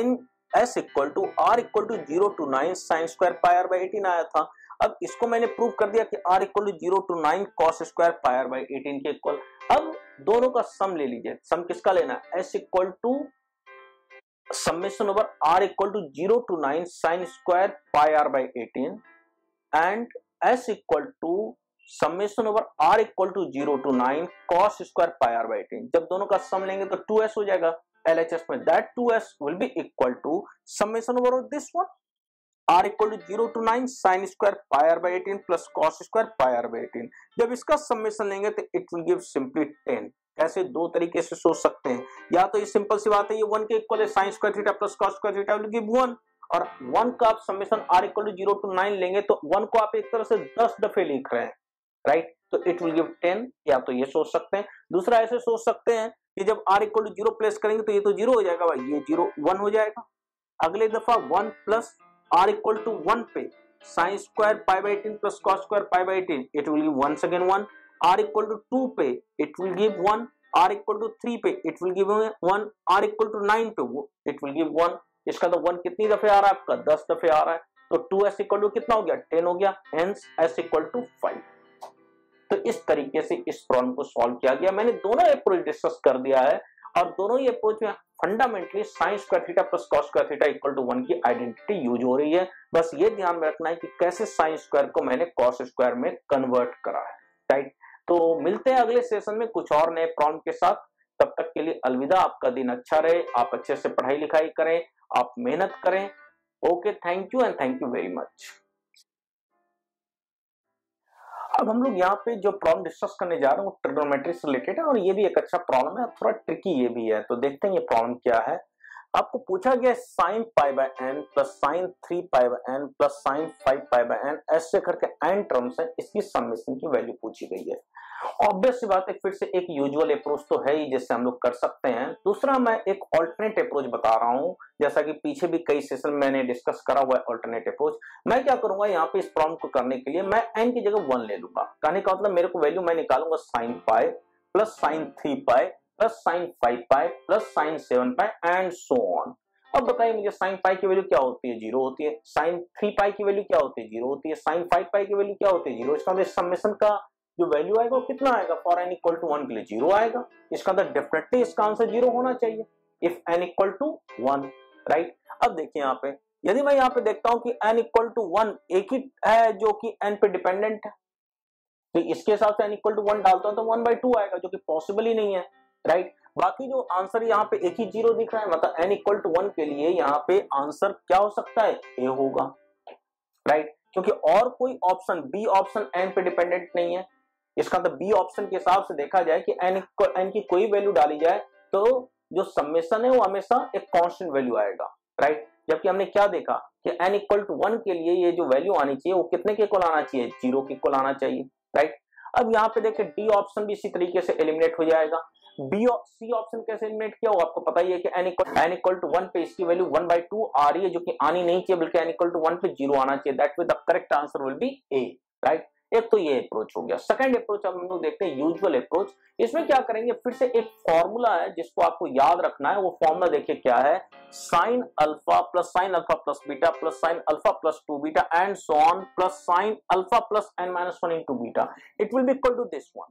s equal to r equal to 0 to 9 sine square pi r by 18 आया था। अब इसको मैंने प्रूव कर दिया कि r equal to 0 to 9 cos square pi r by 18 के इक्वल। अब दोनों का सम ले लीजिए, सम किसका लेना है, s equal to summation over r equal to 0 to 9 sine square pi r by 18 एंड s equal to summation over r equal to 0 to 9 cos square pi r by 18। जब दोनों का सम लेंगे तो 2s हो जाएगा LHS में, that 2s will be equal to summation over this one r equal to 0 to 9 sine square pi r by 18 plus cos square pi r by 18। जब इसका समेशन लेंगे तो इट विल गिव सिंपली 10। कैसे, दो तरीके से सोच सकते हैं, या तो ये सिंपल सी बात है, ये 1 के इक्वल है sine square theta plus cos square theta will give 1, और 1 का आप summation r equal to 0 to 9 लेंगे तो 1 को आप एक तरह से 10 दफे लिख रहे हैं, राइट, तो इट विल गिव 10। या तो ये सोच सकते हैं, दूसरा ऐसे सोच सकते हैं कि जब r इक्वल टू 0 प्लेस करेंगे तो ये तो 0 हो जाएगा भाई, ये 0 1 हो जाएगा। अगले दफा 1 प्लस r इक्वल टू 1 पे sine square pi by 18 plus cos square pi by 18, it will give once again 1। r equal to 2 पे it will give 1, r equal to 3 पे it will give 1, r equal to 9 पे it will give 1। इसका तो 1 कितनी दफे आ रहा है आपका, 10 दफे आ रहा है, तो 2s इक्वल टू कितना हो गया, 10 हो गया, हेंस s इक्वल टू 5। तो इस तरीके से इस प्रॉब्लम को सॉल्व किया गया। मैंने दोनों अप्रोच डिस्कस कर दिया है, और दोनों ही अप्रोच में fundamentally sine square theta plus cos square theta equal to 1 की आइडेंटिटी यूज हो रही है। बस ये ध्यान में रखना है कि कैसे साइन स्क्वायर को मैंने cos स्क्वायर में कन्वर्ट करा है, राइट। तो मिलते हैं अगले सेशन में कुछ और नए प्रॉब्लम के साथ। तब तक के लिए अलविदा, आपका दिन अच्छा रहे, आप अच्छे से पढ़ाई लिखाई करें, आप मेहनत करें। Okay, thank you and thank you very much. अब हम लोग यहाँ पे जो प्रॉब्लम डिस्कस करने जा रहे हैं वो ट्रिग्नोमेट्री से रिलेटेड है, और ये भी एक अच्छा प्रॉब्लम है, थोड़ा ट्रिकी ये भी है। तो देखते हैं ये प्रॉब्लम क्या है। आपको पूछा गया sine pi by n plus sine 3 pi by n plus sine 5 pi by n, ऐसे करके एन टर्म्स है, इसकी समेशन की वैल्यू पूछी गई है। ऑब्वियस सी बात है, फिर से एक यूजुअल अप्रोच तो है ही जिससे हम लोग कर सकते हैं। दूसरा मैं एक ऑल्टरनेट अप्रोच बता रहा हूं, जैसा कि पीछे भी कई सेशन में मैंने डिस्कस करा हुआ है ऑल्टरनेट अप्रोच। मैं क्या करूंगा, यहाँ पे इस प्रॉब्लम को करने के लिए मैं n की जगह 1 ले लूंगा। कहने का मतलब मेरे को वैल्यू मैं निकालूंगा sine pi plus sine 3 pi plus sine 5 pi plus sine 7 pi and so on. अब बताइए मुझे साइन पाई की वैल्यू क्या होती है, 0 होती है। साइन 3 पाई की वैल्यू क्या होती है, 0 होती है। साइन 5 पाई की वैल्यू क्या होती है, 0। इसका मतलब समेशन का जो वैल्यू आएगा वो कितना आएगा, फॉर n इक्वल टू 1 के लिए 0 आएगा। इसका मतलब डेफिनेटली इसका आंसर 0 होना चाहिए if n equal to 1, right. अब देखिए यहाँ पे, यदि मैं यहाँ पे देखता हूं कि n इक्वल टू 1 एक ही है जो कि n पे डिपेंडेंट है, तो इसके हिसाब से n इक्वल टू 1 डालता हूं तो 1/2 आएगा, जो कि पॉसिबल ही नहीं है, राइट। बाकी जो आंसर यहाँ पे एक ही 0 दिख रहा है, मतलब n इक्वल टू 1 के लिए यहाँ पे आंसर क्या हो सकता है, a होगा, राइट, क्योंकि और कोई ऑप्शन बी ऑप्शन n पे डिपेंडेंट नहीं है। इसका मतलब बी ऑप्शन के हिसाब से देखा जाए कि n की कोई वैल्यू डाली जाए तो जो समेशन है वो हमेशा एक कांस्टेंट वैल्यू आएगा, राइट। जबकि हमने क्या देखा कि n इक्वल टू 1 के लिए ये जो वैल्यू आनी चाहिए वो कितने के इक्वल आना चाहिए, 0 के इक्वल आना चाहिए, राइट। अब यहाँ पे देखिए डी ऑप्शन भी इसी तरीके से एलिमिनेट हो जाएगा। सी ऑप्शन कैसे एलिमिनेट किया वो आपको पता ही है कि n इक्वल टू 1 पे इसकी वैल्यू 1/2 आ रही है, जो कि आनी नहीं चाहिए, बल्कि n इक्वल टू 1 पे 0 आना चाहिए। That means the correct answer will be A, right. एक तो ये अप्रोच हो गया। सेकंड अप्रोच हम लोग देखते हैं यूजुअल अप्रोच। इसमें क्या करेंगे, फिर से एक फॉर्मूला है जिसको आपको याद रखना है। वो फॉर्मूला देखिए क्या है, sine alpha plus beta plus sine alpha plus 2 beta and so on plus sine alpha plus n-1 into beta, it will be equal to this one.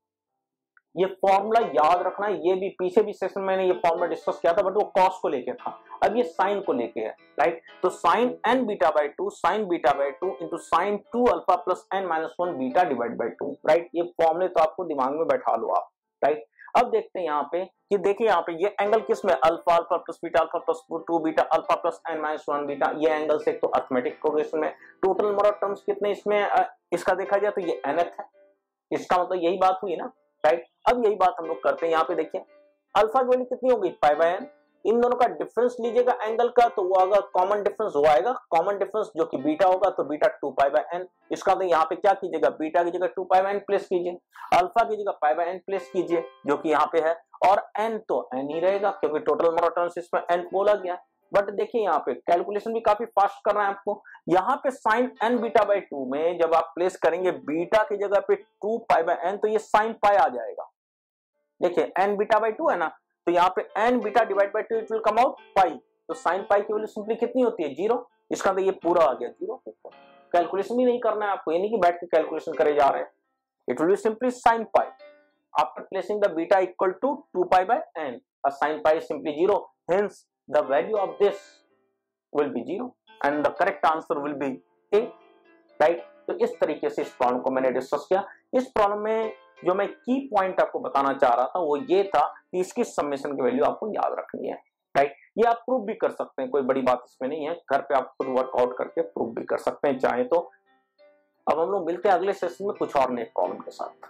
ये फॉर्मूला याद रखना है। ये भी पीछे भी सेशन में मैंने ये फॉर्मूला डिस्कस किया था, बट वो कॉस को लेके था, अब ये साइन को लेके है, राइट। तो sine n beta by 2 sine beta by 2 into sine 2 alpha plus n-1 beta divide by 2, right. ये फॉर्मूले तो आपको दिमाग में बैठा लो आप, राइट। अब देखते हैं यहाँ पे कि देखिए यहाँ पे ये एंगल किस में, alpha alpha plus beta alpha plus 2 beta alpha plus n-1 beta. ये एंगल से तो अर्थमेटिक प्रोग्रेशन में टोटल नंबर ऑफ टर्म्स कितने इसमें इसका देखा जाए तो ये nth है। इसका मतलब यही बात हुई ना, राइट। अब यही बात हम लोग करते हैं। यहाँ पे देखिए अल्फा की वैल्यू कितनी होगी, पाई बाय n। इन दोनों का डिफरेंस लीजिएगा एंगल का, तो वो आएगा कॉमन डिफरेंस, वो आएगा कॉमन डिफरेंस जो कि बीटा होगा, तो बीटा 2 पाई बाय n। इसका तो यहाँ पे क्या कीजिएगा, बीटा की जगह 2 पाई बाय n प्लेस कीजिए, अल्फा की जगह पाई बाय n प्लेस कीजिए, जो कि यहाँ पे है, और n तो n ही रहेगा क्योंकि टोटल नंबर ऑफ टर्म्स इसमें n बोला गया। बट देखिए यहाँ पे कैलकुलेशन भी काफी फास्ट करना है आपको। यहाँ पे साइन n बीटा बाय 2 में जब आप प्लेस करेंगे बीटा की जगह पे 2 पाई बाय n, तो ये साइन पाई आ जाएगा। देखिए n बीटा बाय 2 है ना, तो यहाँ पे n beta divide by 2 it will come out pi, तो साइन पाई की वैल्यू सिंपली कितनी होती है 0। इसका तो ये पूरा आ गया 0 के ऊपर। कैलकुलेशन भी नहीं करना है आपको, ये नहीं कि बैठ के कैलकुलेशन करे जा रहे हैं। It will be simply sine pi after placing the beta equal to 2 pi by n, sine pi is simply 0, hence the value of this will be 0 and the correct answer will be a, right. तो इस तरीके से इस problem को मैंने discuss किया। इस problem में जो मैं की पॉइंट आपको बताना चाह रहा था वो ये था कि इसकी समेशन की वैल्यू आपको याद रखनी है, राइट। ये आप प्रूव भी कर सकते हैं, कोई बड़ी बात इसमें नहीं है, घर पे आप खुद वर्कआउट करके प्रूव भी कर सकते हैं चाहे तो। अब हम लोग मिलते हैं अगले सेशन में कुछ और नए प्रॉब्लम के साथ।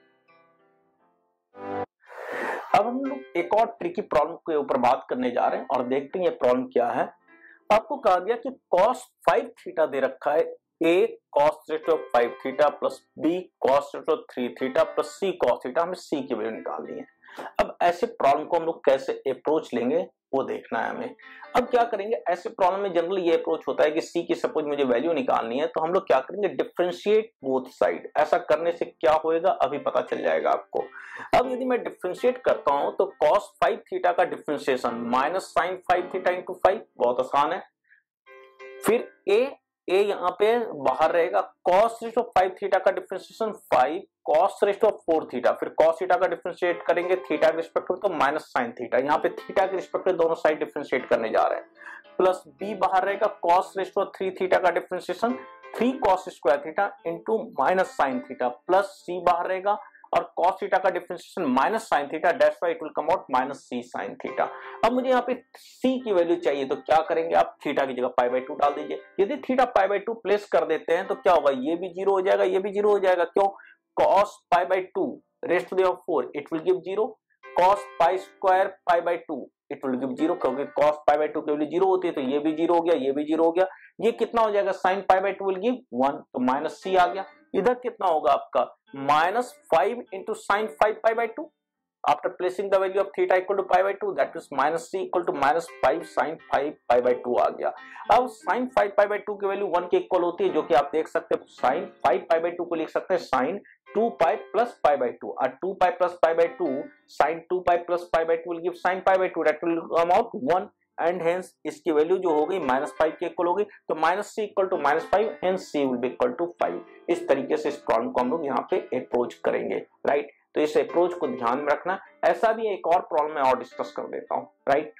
अब हम लोग एक और ट्रिकी प्रॉब्लम के ऊपर बात करने जा रहे हैं और देखते हैं ये प्रॉब्लम क्या है। आपको कहा गया कि cos 5 थीटा दे रखा है, a cos ratio 5 theta plus b cos ratio 3 theta plus c cos theta, हमें c की वैल्यू निकालनी है। अब ऐसे प्रॉब्लम को हम लोग कैसे अप्रोच लेंगे वो देखना है हमें। अब क्या करेंगे, ऐसे प्रॉब्लम में जनरली ये अप्रोच होता है कि c की सपोज मुझे वैल्यू निकालनी है तो हम लोग क्या करेंगे, डिफरेंशिएट बोथ साइड। ऐसा करने से क्या होएगा अभी पता चल जाएगा आपको। अब यदि मैं डिफरेंशिएट करता हूं तो cos 5 थीटा का differentiation minus sin 5 theta into 5, बहुत आसान है। फिर a यहाँ पे बाहर रहेगा, cos रेशो 5 थीटा का डिफरेंशिएशन 5 cos रेशो 4 थीटा, फिर cos थीटा का डिफरेंशिएट करेंगे थीटा के रिस्पेक्ट में तो माइनस sin थीटा, यहाँ पे थीटा के रिस्पेक्ट में दोनों साइड डिफरेंशिएट करने जा रहे हैं। प्लस b बाहर रहेगा, cos रेशो 3 थीटा का differentiation 3 cos square theta into minus sin theta, plus c बाहर रहेगा और cos थीटा का differentiation minus sin theta, that's why it will come out minus c sin theta. अब मुझे यहाँ पे c की वैल्यू चाहिए तो क्या करेंगे, आप थीटा की जगह पाई बाय 2 डाल दीजिए। यदि थीटा पाई बाय 2 प्लेस कर देते हैं तो क्या होगा, ये भी 0 हो जाएगा, ये भी 0 हो जाएगा। क्यों, cos pi by 2 raised to the power 4 it will give 0, cos pi square pi by 2 it will give 0, क्योंकि cos पाई बाय 2 की वैल्यू 0 होती है तो ये भी 0 हो गया, ये भी 0 हो गया। ये कितना हो जाएगा, sin pi by 2 will give 1, तो माइनस c आ गया। इधर कितना होगा आपका, minus 5 into sine 5 pi by 2 after placing the value of theta equal to pi by 2, that is minus c equal to minus 5 sine 5 pi by 2 आ गया। अब sign 5 pi by 2 की वैल्यू 1 के इक्वल होती है, जो कि आप देख सकते हैं साइन 5 पाई बाय 2 को लिख सकते हैं sine 2 pi plus pi by 2, और 2 pi plus pi by 2 sine 2 pi plus pi by 2 will give sine pi by 2, that will come out 1 and hence इसकी वैल्यू जो हो गई माइनस 5 के इक्वल होगी, तो minus c equal to minus 5, hence c will be equal to 5। इस तरीके से इस प्रॉब्लम को हम लोग यहाँ पे अप्रोच करेंगे, राइट। तो इस अप्रोच को ध्यान में रखना। ऐसा भी एक और प्रॉब्लम मैं और डिस्कस कर देता हूं, राइट।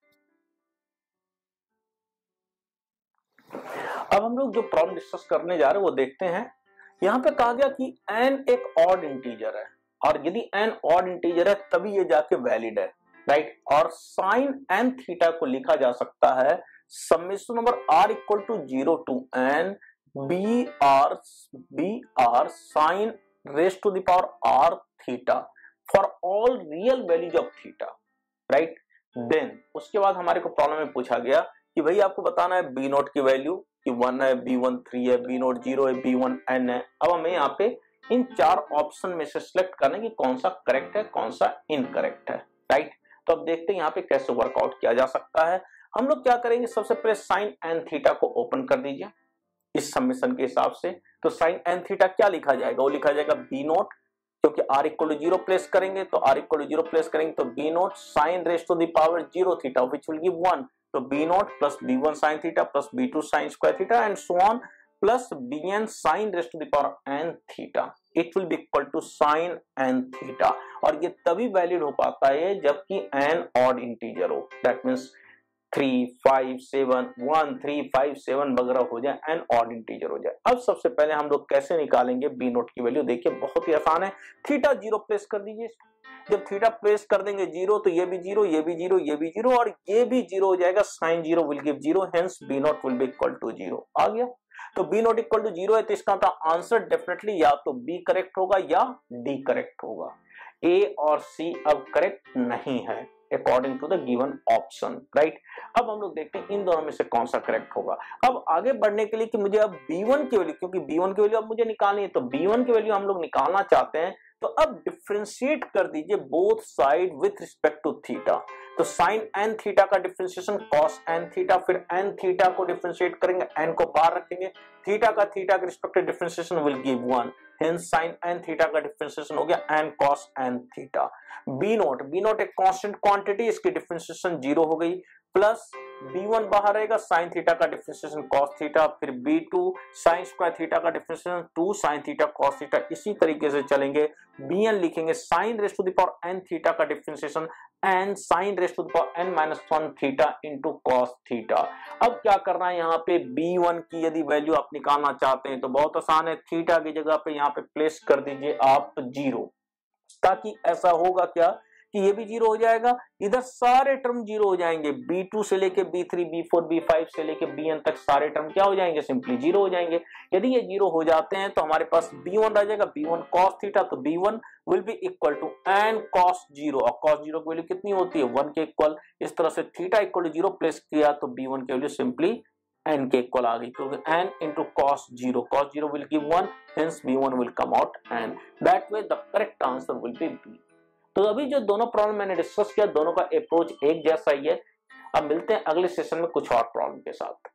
अब हम लोग जो प्रॉब्लम डिस्कस करने जा रहे हैं वो देखते हैं। यहाँ पे कहा गया कि n एक ऑड इंटीजर है, और यदि n ऑड इंटीजर है तभी ये जाके वैलिड है, राइट। और साइन n थीटा को लिखा जा सकता है summation number r equal to 0 to n br sine raise to the power r theta for all real values of theta, right. Then उसके बाद हमारे को प्रॉब्लम में पूछा गया कि भाई आपको बताना है b नोट की वैल्यू कि 1 है, b1 3 है, b नोट 0 है, b1 n है। अब हमें यहाँ पे इन 4 ऑप्शन में से सिलेक्ट करना है कि कौन सा करेक्ट है कौन सा इनकरेक्ट है, राइट। तो अब देखते हैं यहाँ पे कैसे वर्कआउट किया जा सकता है। हम लोग क्या करेंगे, सबसे पहले साइन n थीटा को ओपन कर दीजिए इस समेशन के हिसाब से। तो साइन n थीटा क्या लिखा जाएगा, वो लिखा जाएगा b नोट, क्योंकि r इक्वल टू 0 प्लेस करेंगे तो r इक्वल टू 0 प्लेस करेंगे तो b nought sine raise to the power 0 theta which will give 1, तो b nought plus b1 sine theta plus b2 sine square theta and so on plus bn sine raise to the power n theta, it will be equal to sine n theta. और ये तभी valid हो पाता है जबकि n odd integer हो, that means 3 5 7 1 3 5 7 वगैरह हो जाए, n ऑड इंटीजर हो जाए। अब सबसे पहले हम लोग कैसे निकालेंगे b नोट की वैल्यू, देखिए बहुत ही आसान है। थीटा 0 प्लेस कर दीजिए, जब थीटा प्लेस कर देंगे 0 तो ये भी 0, ये भी 0, ये भी 0 और ये भी 0 हो जाएगा, sine 0 will give 0, hence b nought will be equal to 0 आ गया। तो b नोट इक्वल टू 0 है तो इसका आंसर डेफिनेटली या तो b करेक्ट होगा या d करेक्ट होगा। a और c अब करेक्ट नहीं है according to the given option, right. अब हम लोग देखते हैं इन दोनों में से कौन सा करेक्ट होगा। अब आगे बढ़ने के लिए कि मुझे अब b1 की वैल्यू, क्योंकि b1 की वैल्यू अब मुझे निकालनी है, तो b1 की वैल्यू हम लोग निकालना चाहते हैं, तो अब डिफरेंशिएट कर दीजिए both side with respect to theta. तो साइन n थीटा का डिफरेंशिएशन cos n थीटा, फिर n थीटा को डिफरेंशिएट करेंगे, n को बाहर रखेंगे, थीटा का थीटा के respect to differentiation will give 1, hence sine n theta का डिफरेंशिएशन हो गया n cos n theta. b nought एक कांस्टेंट क्वांटिटी, इसकी डिफरेंशिएशन 0 हो गई, प्लस b1 बाहर रहेगा, साइन थीटा का डिफरेंशिएशन कॉस थीटा, फिर b2 साइन स्क्वायर थीटा का differentiation 2 sine theta cos theta, इसी तरीके से चलेंगे। bn लिखेंगे sine raise to the power n theta का differentiation n sine raise to the power n minus 1 theta into cos theta. अब क्या करना है, यहाँ पे b1 की यदि वैल्यू आप निकालना चाहते हैं तो बहुत आसान है, थीटा की जगह पे यहाँ पे प्लेस कर दीजिए आप 0, ताकि ऐसा होगा क्या कि ये भी 0 हो जाएगा, इधर सारे टर्म 0 हो जाएंगे, b2 से लेके b3 b4 b5 से लेके bn तक सारे टर्म क्या हो जाएंगे, सिंपली 0 हो जाएंगे। यदि ये 0 हो जाते हैं तो हमारे पास b1 रह जाएगा, b1 cos थीटा, तो b1 will be equal to n cos 0, और cos 0 की वैल्यू कितनी होती है 1 के इक्वल। इस तरह से थीटा इक्वल टू 0 प्लेस किया तो b1 की वैल्यू सिंपली n के इक्वल आ गई, क्योंकि n into cos 0 will give 1, hence b1 will come out n. That way the correct answer will be b. तो अभी जो दोनों प्रॉब्लम मैंने डिस्कस किया, दोनों का अप्रोच एक जैसा ही है। अब मिलते हैं अगले सेशन में कुछ और प्रॉब्लम के साथ।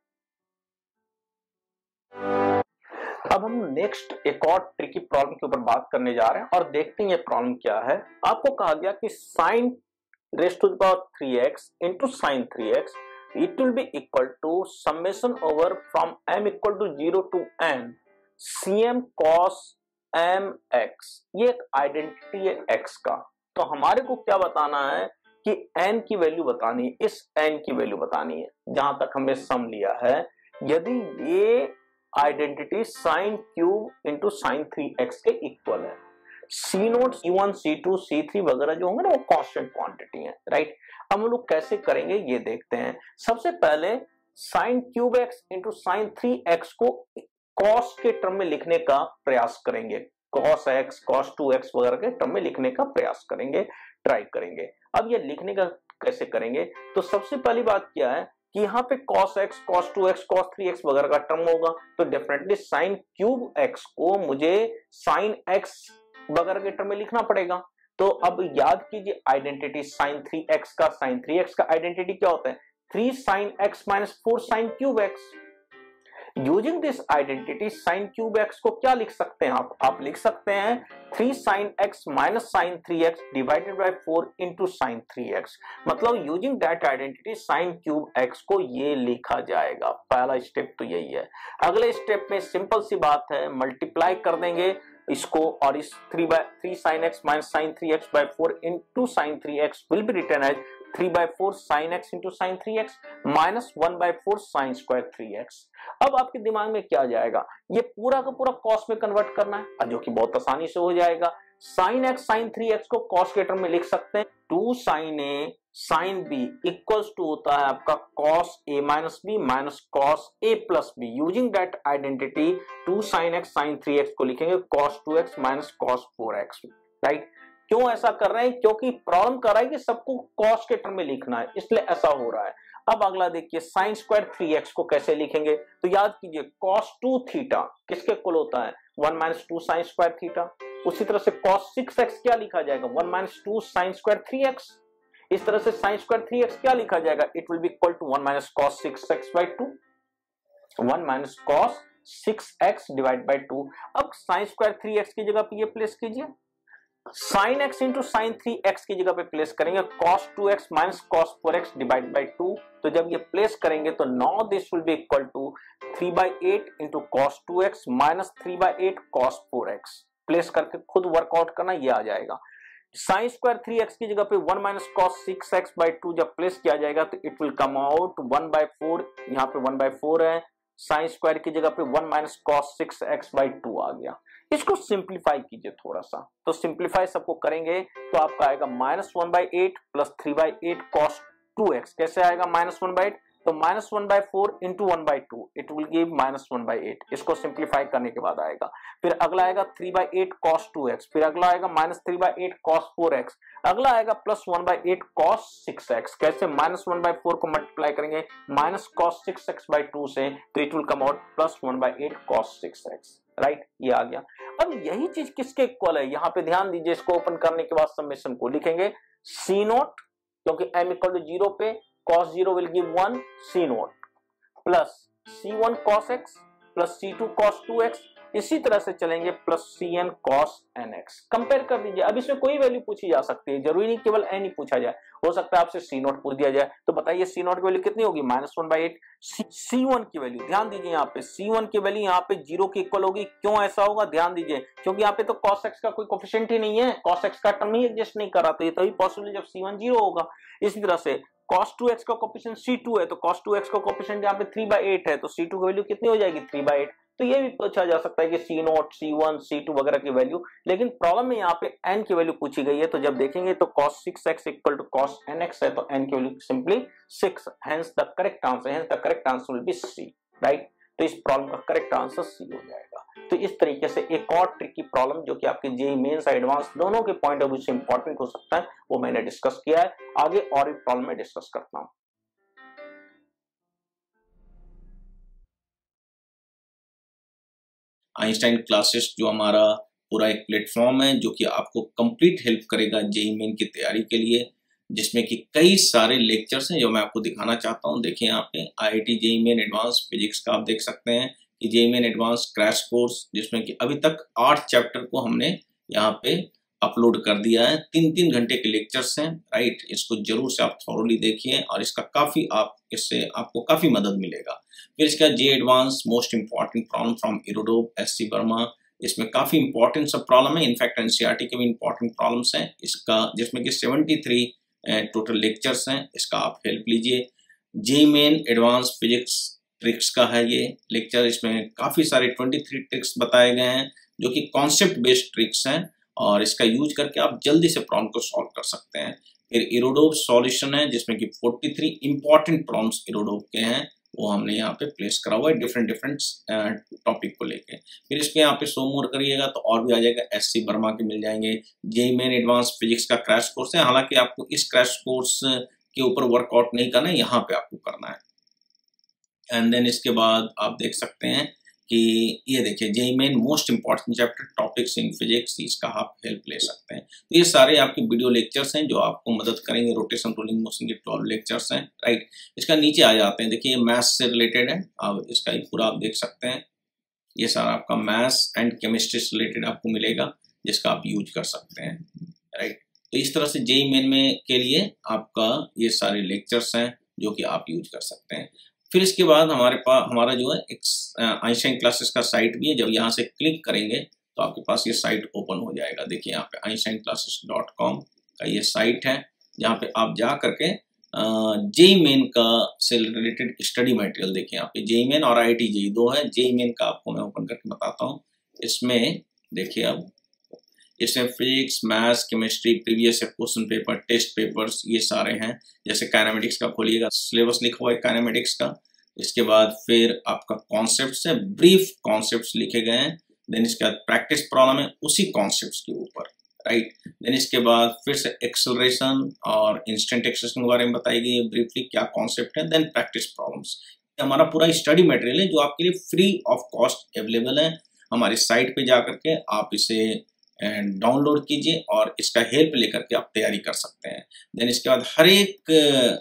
अब हम नेक्स्ट एक और ट्रिकी प्रॉब्लम के ऊपर बात करने जा रहे हैं और देखते हैं ये प्रॉब्लम क्या है। आपको कहा गया कि sine raise to the power 3x into sine 3x it will be equal to summation over from m equal to 0 to n cm cos mx। ये एक आइडेंटिटी है x का, तो हमारे को क्या बताना है कि n की वैल्यू बतानी है, इस n की वैल्यू बतानी है। जहां तक हमने सम लिया है, यदि ये identity sine cube into sine 3x के इक्वल है, सी नोट c1 c2 c3 वगैरह जो होंगे ना वो कांस्टेंट क्वांटिटी है, राइट। अब हम लोग कैसे करेंगे ये देखते हैं। सबसे पहले sine cube x into sine 3x को कॉस के टर्म में लिखने का प्रयास करेंगे, cos x cos 2x वगैरह के टर्म में लिखने का प्रयास करेंगे, ट्राई करेंगे। अब ये लिखने का कैसे करेंगे, तो सबसे पहली बात क्या है कि यहाँ पे cos x cos 2x cos 3x वगैरह का टर्म होगा, तो डेफिनेटली साइन क्यूब x को मुझे साइन x वगैरह के टर्म में लिखना पड़ेगा। तो अब याद कीजिए आइडेंटिटी साइन 3x का, साइन 3x का आइडेंटिटी क्या होता है 3 sine x minus 4 sine cube x। Using this identity sine cube x को क्या लिख सकते हैं आप लिख सकते हैं 3 sine x minus sine 3x divided by 4 into sine 3x। मतलब using that identity sine cube x को ये लिखा जाएगा। पहला स्टेप तो यही है। अगले स्टेप में सिंपल सी बात है, मल्टीप्लाई कर देंगे इसको और इस 3 sine x minus sine 3x by 4 into sine 3x will be written as 3/4 sin x into sine 3x minus 1/4 sine square 3x। अब आपके दिमाग में क्या जाएगा, ये पूरा का पूरा कॉस में कन्वर्ट करना है, जो कि बहुत आसानी से हो जाएगा। साइन x साइन 3x को कॉस के टर्म में लिख सकते हैं 2 sine a sine b equals to होता है आपका cos a minus b minus cos a plus b। Using that identity 2 sine x sine 3x को लिखेंगे cos 2x minus cos 4x, right. क्यों ऐसा कर रहे हैं, क्योंकि प्रॉब्लम कर रहा है कि सबको कॉस के टर्म में लिखना है, इसलिए ऐसा हो रहा है। अब अगला देखिए साइन स्क्वायर 3x को कैसे लिखेंगे, तो याद कीजिए कॉस 2 थीटा किसके इक्वल होता है 1 माइनस 2 साइन स्क्वायर थीटा। उसी तरह से कॉस 6x क्या लिखा जाएगा 1 माइनस 2 साइन स्क्वायर 3x। इस तरह से साइन स्क्वायर 3x क्या लिखा जाएगा, it will be equal to 1 minus cos 6x by 2, 1 minus cos 6x divide by 2। अब साइन स्क्वायर 3x की जगह पे ये प्लेस कीजिए, sign x into sine 3x की जगह पे प्लेस करेंगे cos 2x minus cos 4x divide by 2। तो जब ये प्लेस करेंगे तो now this will be equal to 3/8 into cos 2x minus 3/8 cos 4x। Place करके खुद वर्कआउट करना, ये आ जाएगा। साइन स्क्वायर 3x की जगह पे 1 माइनस cos 6x बाय 2 जब प्लेस किया जाएगा तो इट विल कम आउट 1/4, यहाँ पे 1/4 है, साइन स्क्वायर की जगह पे 1 माइनस cos 6x बाय 2 आ गया। इसको सिंप्लीफाई कीजिए थोड़ा सा, तो सिंप्लीफाई सबको करेंगे तो आपका आएगा माइनस 1/8 प्लस 3/8 cos 2x। कैसे आएगा माइनस 1/8, तो minus 1/4 into 1/2 it will give minus 1/8। इसको सिंप्लीफाई करने के बाद आएगा, फिर अगला आएगा 3/8 cos 2x, फिर अगला आएगा माइनस 3/8 cos 4x, अगला आएगा प्लस 1/8 cos 6x। कैसे माइनस 1/4 को मल्टीप्लाई करेंगे माइनस cos 6x बाय 2 से, तो it will come out plus 1/8 cos 6x, right. ये आ गया। अब यही चीज किसके इक्वल है, यहाँ पे ध्यान दीजिए, इसको ओपन करने के बाद समेशन को लिखेंगे सी नोट, क्योंकि m इक्वल टू 0 पे cos 0 will give 1 c nought plus c1 cos x प्लस c2 cos 2x इसी तरह से चलेंगे plus c n cos n x, compare कर दीजिए। अब इसमें कोई वैल्यू पूछी जा सकती है, जरूरी नहीं केवल एन ही पूछा जाए, हो सकता है आपसे सी नॉट पूछ दिया जाए। तो बताइए सी नॉट की वैल्यू कितनी होगी, -1/8। सी वन की वैल्यू ध्यान दीजिए, यहाँ पे सी वन की वैल्यू यहाँ पे 0 के इक्वल होगी। क्यों ऐसा होगा ध्यान दीजिए, क्योंकि यहाँ पे तो cos x का कोई कोफिशिएंट ही नहीं है, cos x का टर्म ही एग्जिस्ट नहीं कर रहा, तो ये तभी पॉसिबल जब सी वन 0 होगा। इसी तरह से cos 2x का कोफिशिएंट C2 है, तो cos 2x का कोफिशिएंट यहाँ पे 3/8 है, तो C2 की वैल्यू कितनी हो जाएगी 3/8। तो ये भी पूछा जा सकता है कि C नॉट, C1, C2 वगैरह की वैल्यू, लेकिन प्रॉब्लम में यहाँ पे n की वैल्यू पूछी गई है। तो जब देखेंगे तो cos 6x equal to cos nx है, तो n की value simply 6, hence the correct answer will be C, right. तो इस प्रॉब्लम का करेक्ट आंसर C हो जाएगा। तो इस तरीके से एक और ट्रिकी प्रॉब्लम जो कि आपके जेईई मेंस एडवांस दोनों के पॉइंट ऑफ व्यू से इंपॉर्टेंट हो सकता है, वो मैंने डिस्कस किया है। आगे और एक प्रॉब्लम में डिस्कस करता हूं। आइंस्टाइन क्लासेस जो हमारा पूरा एक प्लेटफॉर्म है जो कि आपको कंप्लीट हेल्प करेगा जेईई मेन की तैयारी के लिए, जिसमें कि कई सारे लेक्चर्स हैं जो मैं आपको दिखाना चाहता हूं। देखिए यहाँ पे IIT JEE main advance physics का आप देख सकते हैं कि JEE main advance crash course, जिसमें कि अभी तक 8 चैप्टर को हमने यहाँ पे अपलोड कर दिया है। 3-3 घंटे के लेक्चर्स हैं, राइट। इसको जरूर से आप थॉरोली देखिए और इसका काफी इससे आपको काफी मदद मिलेगा। फिर इसका J advance most important problem from Irodov SC Verma, इसमें काफी इंपॉर्टेंट सब प्रॉब्लम है, इनफैक्ट एनसीईआरटी के भी इंपॉर्टेंट प्रॉब्लम्स हैं इसका, जिसमें कि 73 टोटल लेक्चर्स हैं। इसका आप हेल्प लीजिए। JEE main advance physics tricks का है ये लेक्चर, इसमें काफी सारे 23 ट्रिक्स बताए गए हैं जो कि कॉन्सेप्ट बेस्ड ट्रिक्स हैं और इसका यूज करके आप जल्दी से प्रॉब्लम को सॉल्व कर सकते हैं। फिर इरोडोव सॉल्यूशन है जिसमें कि 43 इंपॉर्टेंट प्रॉब्लम्स इरोडोव के हैं, वो हमने यहाँ पे प्लेस करा हुआ है डिफरेंट टॉपिक को लेके। फिर इसके यहाँ पे सो मोर करिएगा तो और भी आ जाएगा, एससी वर्मा के मिल जाएंगे। जेईई मेन एडवांस फिजिक्स का क्रैश कोर्स है, हालांकि आपको इस क्रैश कोर्स के ऊपर वर्कआउट नहीं करना है, यहाँ पे आपको करना है। एंड देन इसके बाद आप देख सकते हैं कि ये देखिए JEE main most important chapter topics in physics, इसका आप हेल्प ले सकते हैं। तो ये सारे आपके वीडियो लेक्चर्स हैं जो आपको मदद करेंगे। रोटेशन रोलिंग मोशन के 12 लेक्चर्स हैं, राइट। इसका नीचे आ जाते हैं, देखिए ये मैथ्स से रिलेटेड है, अब इसका पूरा आप देख सकते हैं। ये सारा आपका मैथ्स एंड केमिस्ट्री से रिलेटेड आपको मिलेगा जिसका आप यूज कर सकते हैं, राइट। तो इस तरह से जेईई मेन में के लिए आपका ये सारे लेक्चर्स हैं जो कि आप यूज कर सकते हैं। फिर इसके बाद हमारा जो है एक आइंस्टाइन क्लासेस का साइट भी है। जब यहाँ से क्लिक करेंगे तो आपके पास ये साइट ओपन हो जाएगा। देखिए यहाँ पे einsteinclasses.com का ये साइट है जहाँ पे आप जा करके जेईई मेन का से रिलेटेड स्टडी मटेरियल देखिए। यहाँ पे जेईई मेन और आईआईटी जेईई दो है। जेईई मेन का आपको मैं ओपन करके बताता हूँ। इसमें देखिए अब इसमें physics, maths, chemistry, previous question paper, test papers, ये सारे हैं। जैसे काइनेमेटिक्स का खोलिएगा, सिलेबस लिखा हुआ है काइनेमेटिक्स का। इसके बाद फिर आपका कॉन्सेप्ट्स है, ब्रीफ कॉन्सेप्ट्स लिखे गए हैं। देन इसके बाद प्रैक्टिस प्रॉब्लम है उसी कॉन्सेप्ट्स के ऊपर, राइट। देन इसके बाद फिर से एक्सेलरेशन और इंस्टेंट एक्सेलरेशन के बारे में बताई गई है ब्रीफली, क्या कॉन्सेप्ट है। देन प्रैक्टिस प्रॉब्लम्स, हमारा पूरा स्टडी मटेरियल है जो आपके लिए फ्री ऑफ कॉस्ट अवेलेबल है। हमारी साइट पे जा करके आप इसे डाउनलोड कीजिए और इसका हेल्प लेकर के आप तैयारी कर सकते हैं। देन इसके बाद हर एक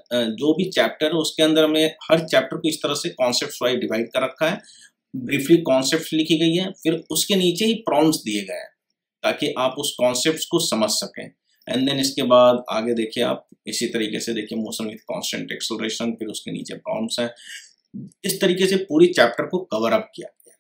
जो भी चैप्टर है उसके अंदर में हर चैप्टर को इस तरह से कॉन्सेप्ट्स वाइज डिवाइड कर रखा है। ब्रीफली कॉन्सेप्ट्स लिखी गई है, फिर उसके नीचे ही प्रॉब्लम्स दिए गए हैं ताकि आप उस कॉन्सेप्ट्स को समझ सकें। एंड देन इसके बाद आगे देखिए आप इसी तरीके से देखिए मोशन विद कांस्टेंट एक्सेलरेशन, फिर उसके नीचे प्रॉब्लम्स हैं। इस तरीके से पूरी चैप्टर को कवर अप किया गया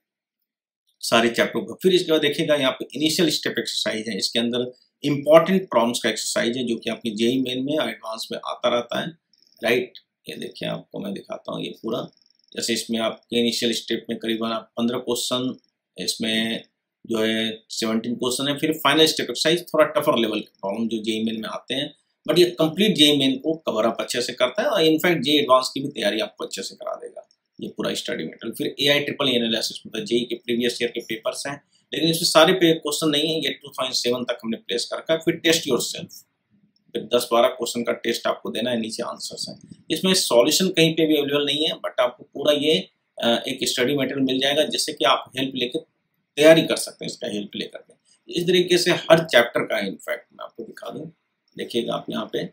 सारे चैप्टर को। फिर इसके बाद देखिएगा यहाँ पे इनिशियल स्टेप एक्सरसाइज है, इसके अंदर इंपॉर्टेंट प्रॉब्लम्स का एक्सरसाइज है जो कि आपके जेईई मेन में एडवांस में आता रहता है, राइट। ये देखिए आपको मैं दिखाता हूँ ये पूरा। जैसे इसमें आपके इनिशियल स्टेप में करीबन 15 क्वेश्चन, इसमें जो है 17 क्वेश्चन है। फिर फाइनल स्टेप एक्सरसाइज थोड़ा टफर लेवल के प्रॉब्लम जो जेईई मेन में आते हैं, बट ये कंप्लीट जेईई मेन को कवर अप अच्छे से करता है और इनफैक्ट जेईई एडवांस की भी तैयारी आपको अच्छे से करा देगा ये पूरा स्टडी मटेरियल। फिर AI एनालिसिस मतलब जेईई के प्रीवियस ईयर के पेपर्स हैं, लेकिन इसमें सारे क्वेश्चन नहीं है, ये 2007 तक हमने प्लेस कर रखा है। फिर टेस्ट योरसेल्फ, फिर 10-12 क्वेश्चन का टेस्ट आपको देना है, नीचे आंसर्स हैं। इसमें सॉल्यूशन कहीं पे भी अवेलेबल नहीं है, बट आपको पूरा ये एक स्टडी मटेरियल मिल जाएगा जिससे कि आप हेल्प लेकर तैयारी कर सकते हैं, इसका हेल्प लेकर के। इस तरीके से हर चैप्टर का इनफैक्ट मैं आपको दिखा दूँ, देखिएगा आप यहाँ पे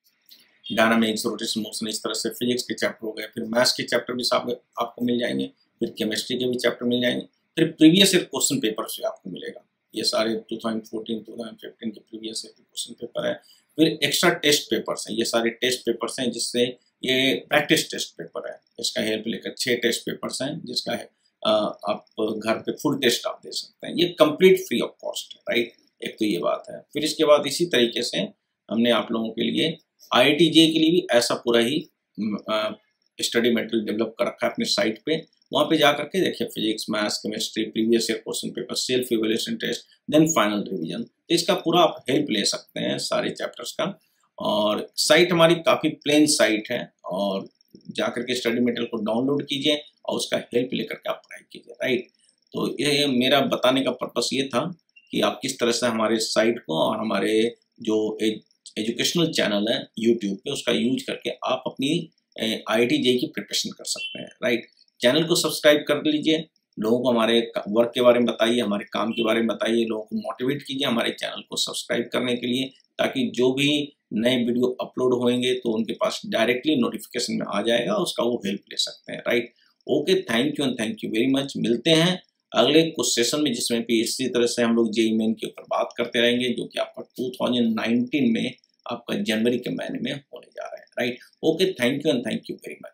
डायनामिक्स, रोटेशन मोशन, इस तरह से फिजिक्स के चैप्टर हो गए। फिर मैथ्स के चैप्टर भी आपको मिल जाएंगे। फिर केमिस्ट्री के भी चैप्टर मिल जाएंगे, फिर प्रीवियस ईयर क्वेश्चन पेपर भी आपको मिलेगा। ये सारे 2014-2015 के प्रीवियस ईयर के क्वेश्चन पेपर है। फिर एक्स्ट्रा टेस्ट पेपर्स हैं, ये सारे टेस्ट पेपर्स हैं जिससे ये प्रैक्टिस टेस्ट पेपर है, इसका हेल्प लेकर 6 टेस्ट पेपर्स हैं जिसका है आप घर पे फुल टेस्ट आप दे सकते हैं। ये कंप्लीट फ्री ऑफ कॉस्ट है, राइट। एक तो ये बात है। फिर इसके बाद इसी तरीके से हमने आप लोगों के लिए IIT JEE के लिए भी ऐसा पूरा ही स्टडी मटेरियल डेवलप कर रखा है अपने साइट पे। वहाँ पे जा करके देखिए physics, maths, chemistry, previous year question paper, self evaluation test, then final revision. तो इसका पूरा आप हेल्प ले सकते हैं सारे चैप्टर्स का। और साइट हमारी काफ़ी प्लेन साइट है, और जा करके स्टडी मटेरियल को डाउनलोड कीजिए और उसका हेल्प लेकर के आप पढ़ाई कीजिए, राइट। तो ये मेरा बताने का पर्पस ये था कि आप किस तरह से हमारे साइट को और हमारे जो एजुकेशनल चैनल है यूट्यूब पे उसका यूज करके आप अपनी IIT JEE की प्रिपरेशन कर सकते हैं, राइट। चैनल को सब्सक्राइब कर लीजिए, लोगों को हमारे वर्क के बारे में बताइए, हमारे काम के बारे में बताइए, लोगों को मोटिवेट कीजिए हमारे चैनल को सब्सक्राइब करने के लिए, ताकि जो भी नए वीडियो अपलोड होंगे तो उनके पास डायरेक्टली नोटिफिकेशन में आ जाएगा, उसका वो हेल्प ले सकते हैं, right. Okay, thank you and thank you very much. मिलते हैं अगले कुछ सेशन में, जिसमें भी इसी तरह से हम लोग JEE मेन के ऊपर बात करते रहेंगे, जो कि आपका 2019 में आपका जनवरी के महीने में होने जा रहा है, right. Okay, thank you and thank you very much.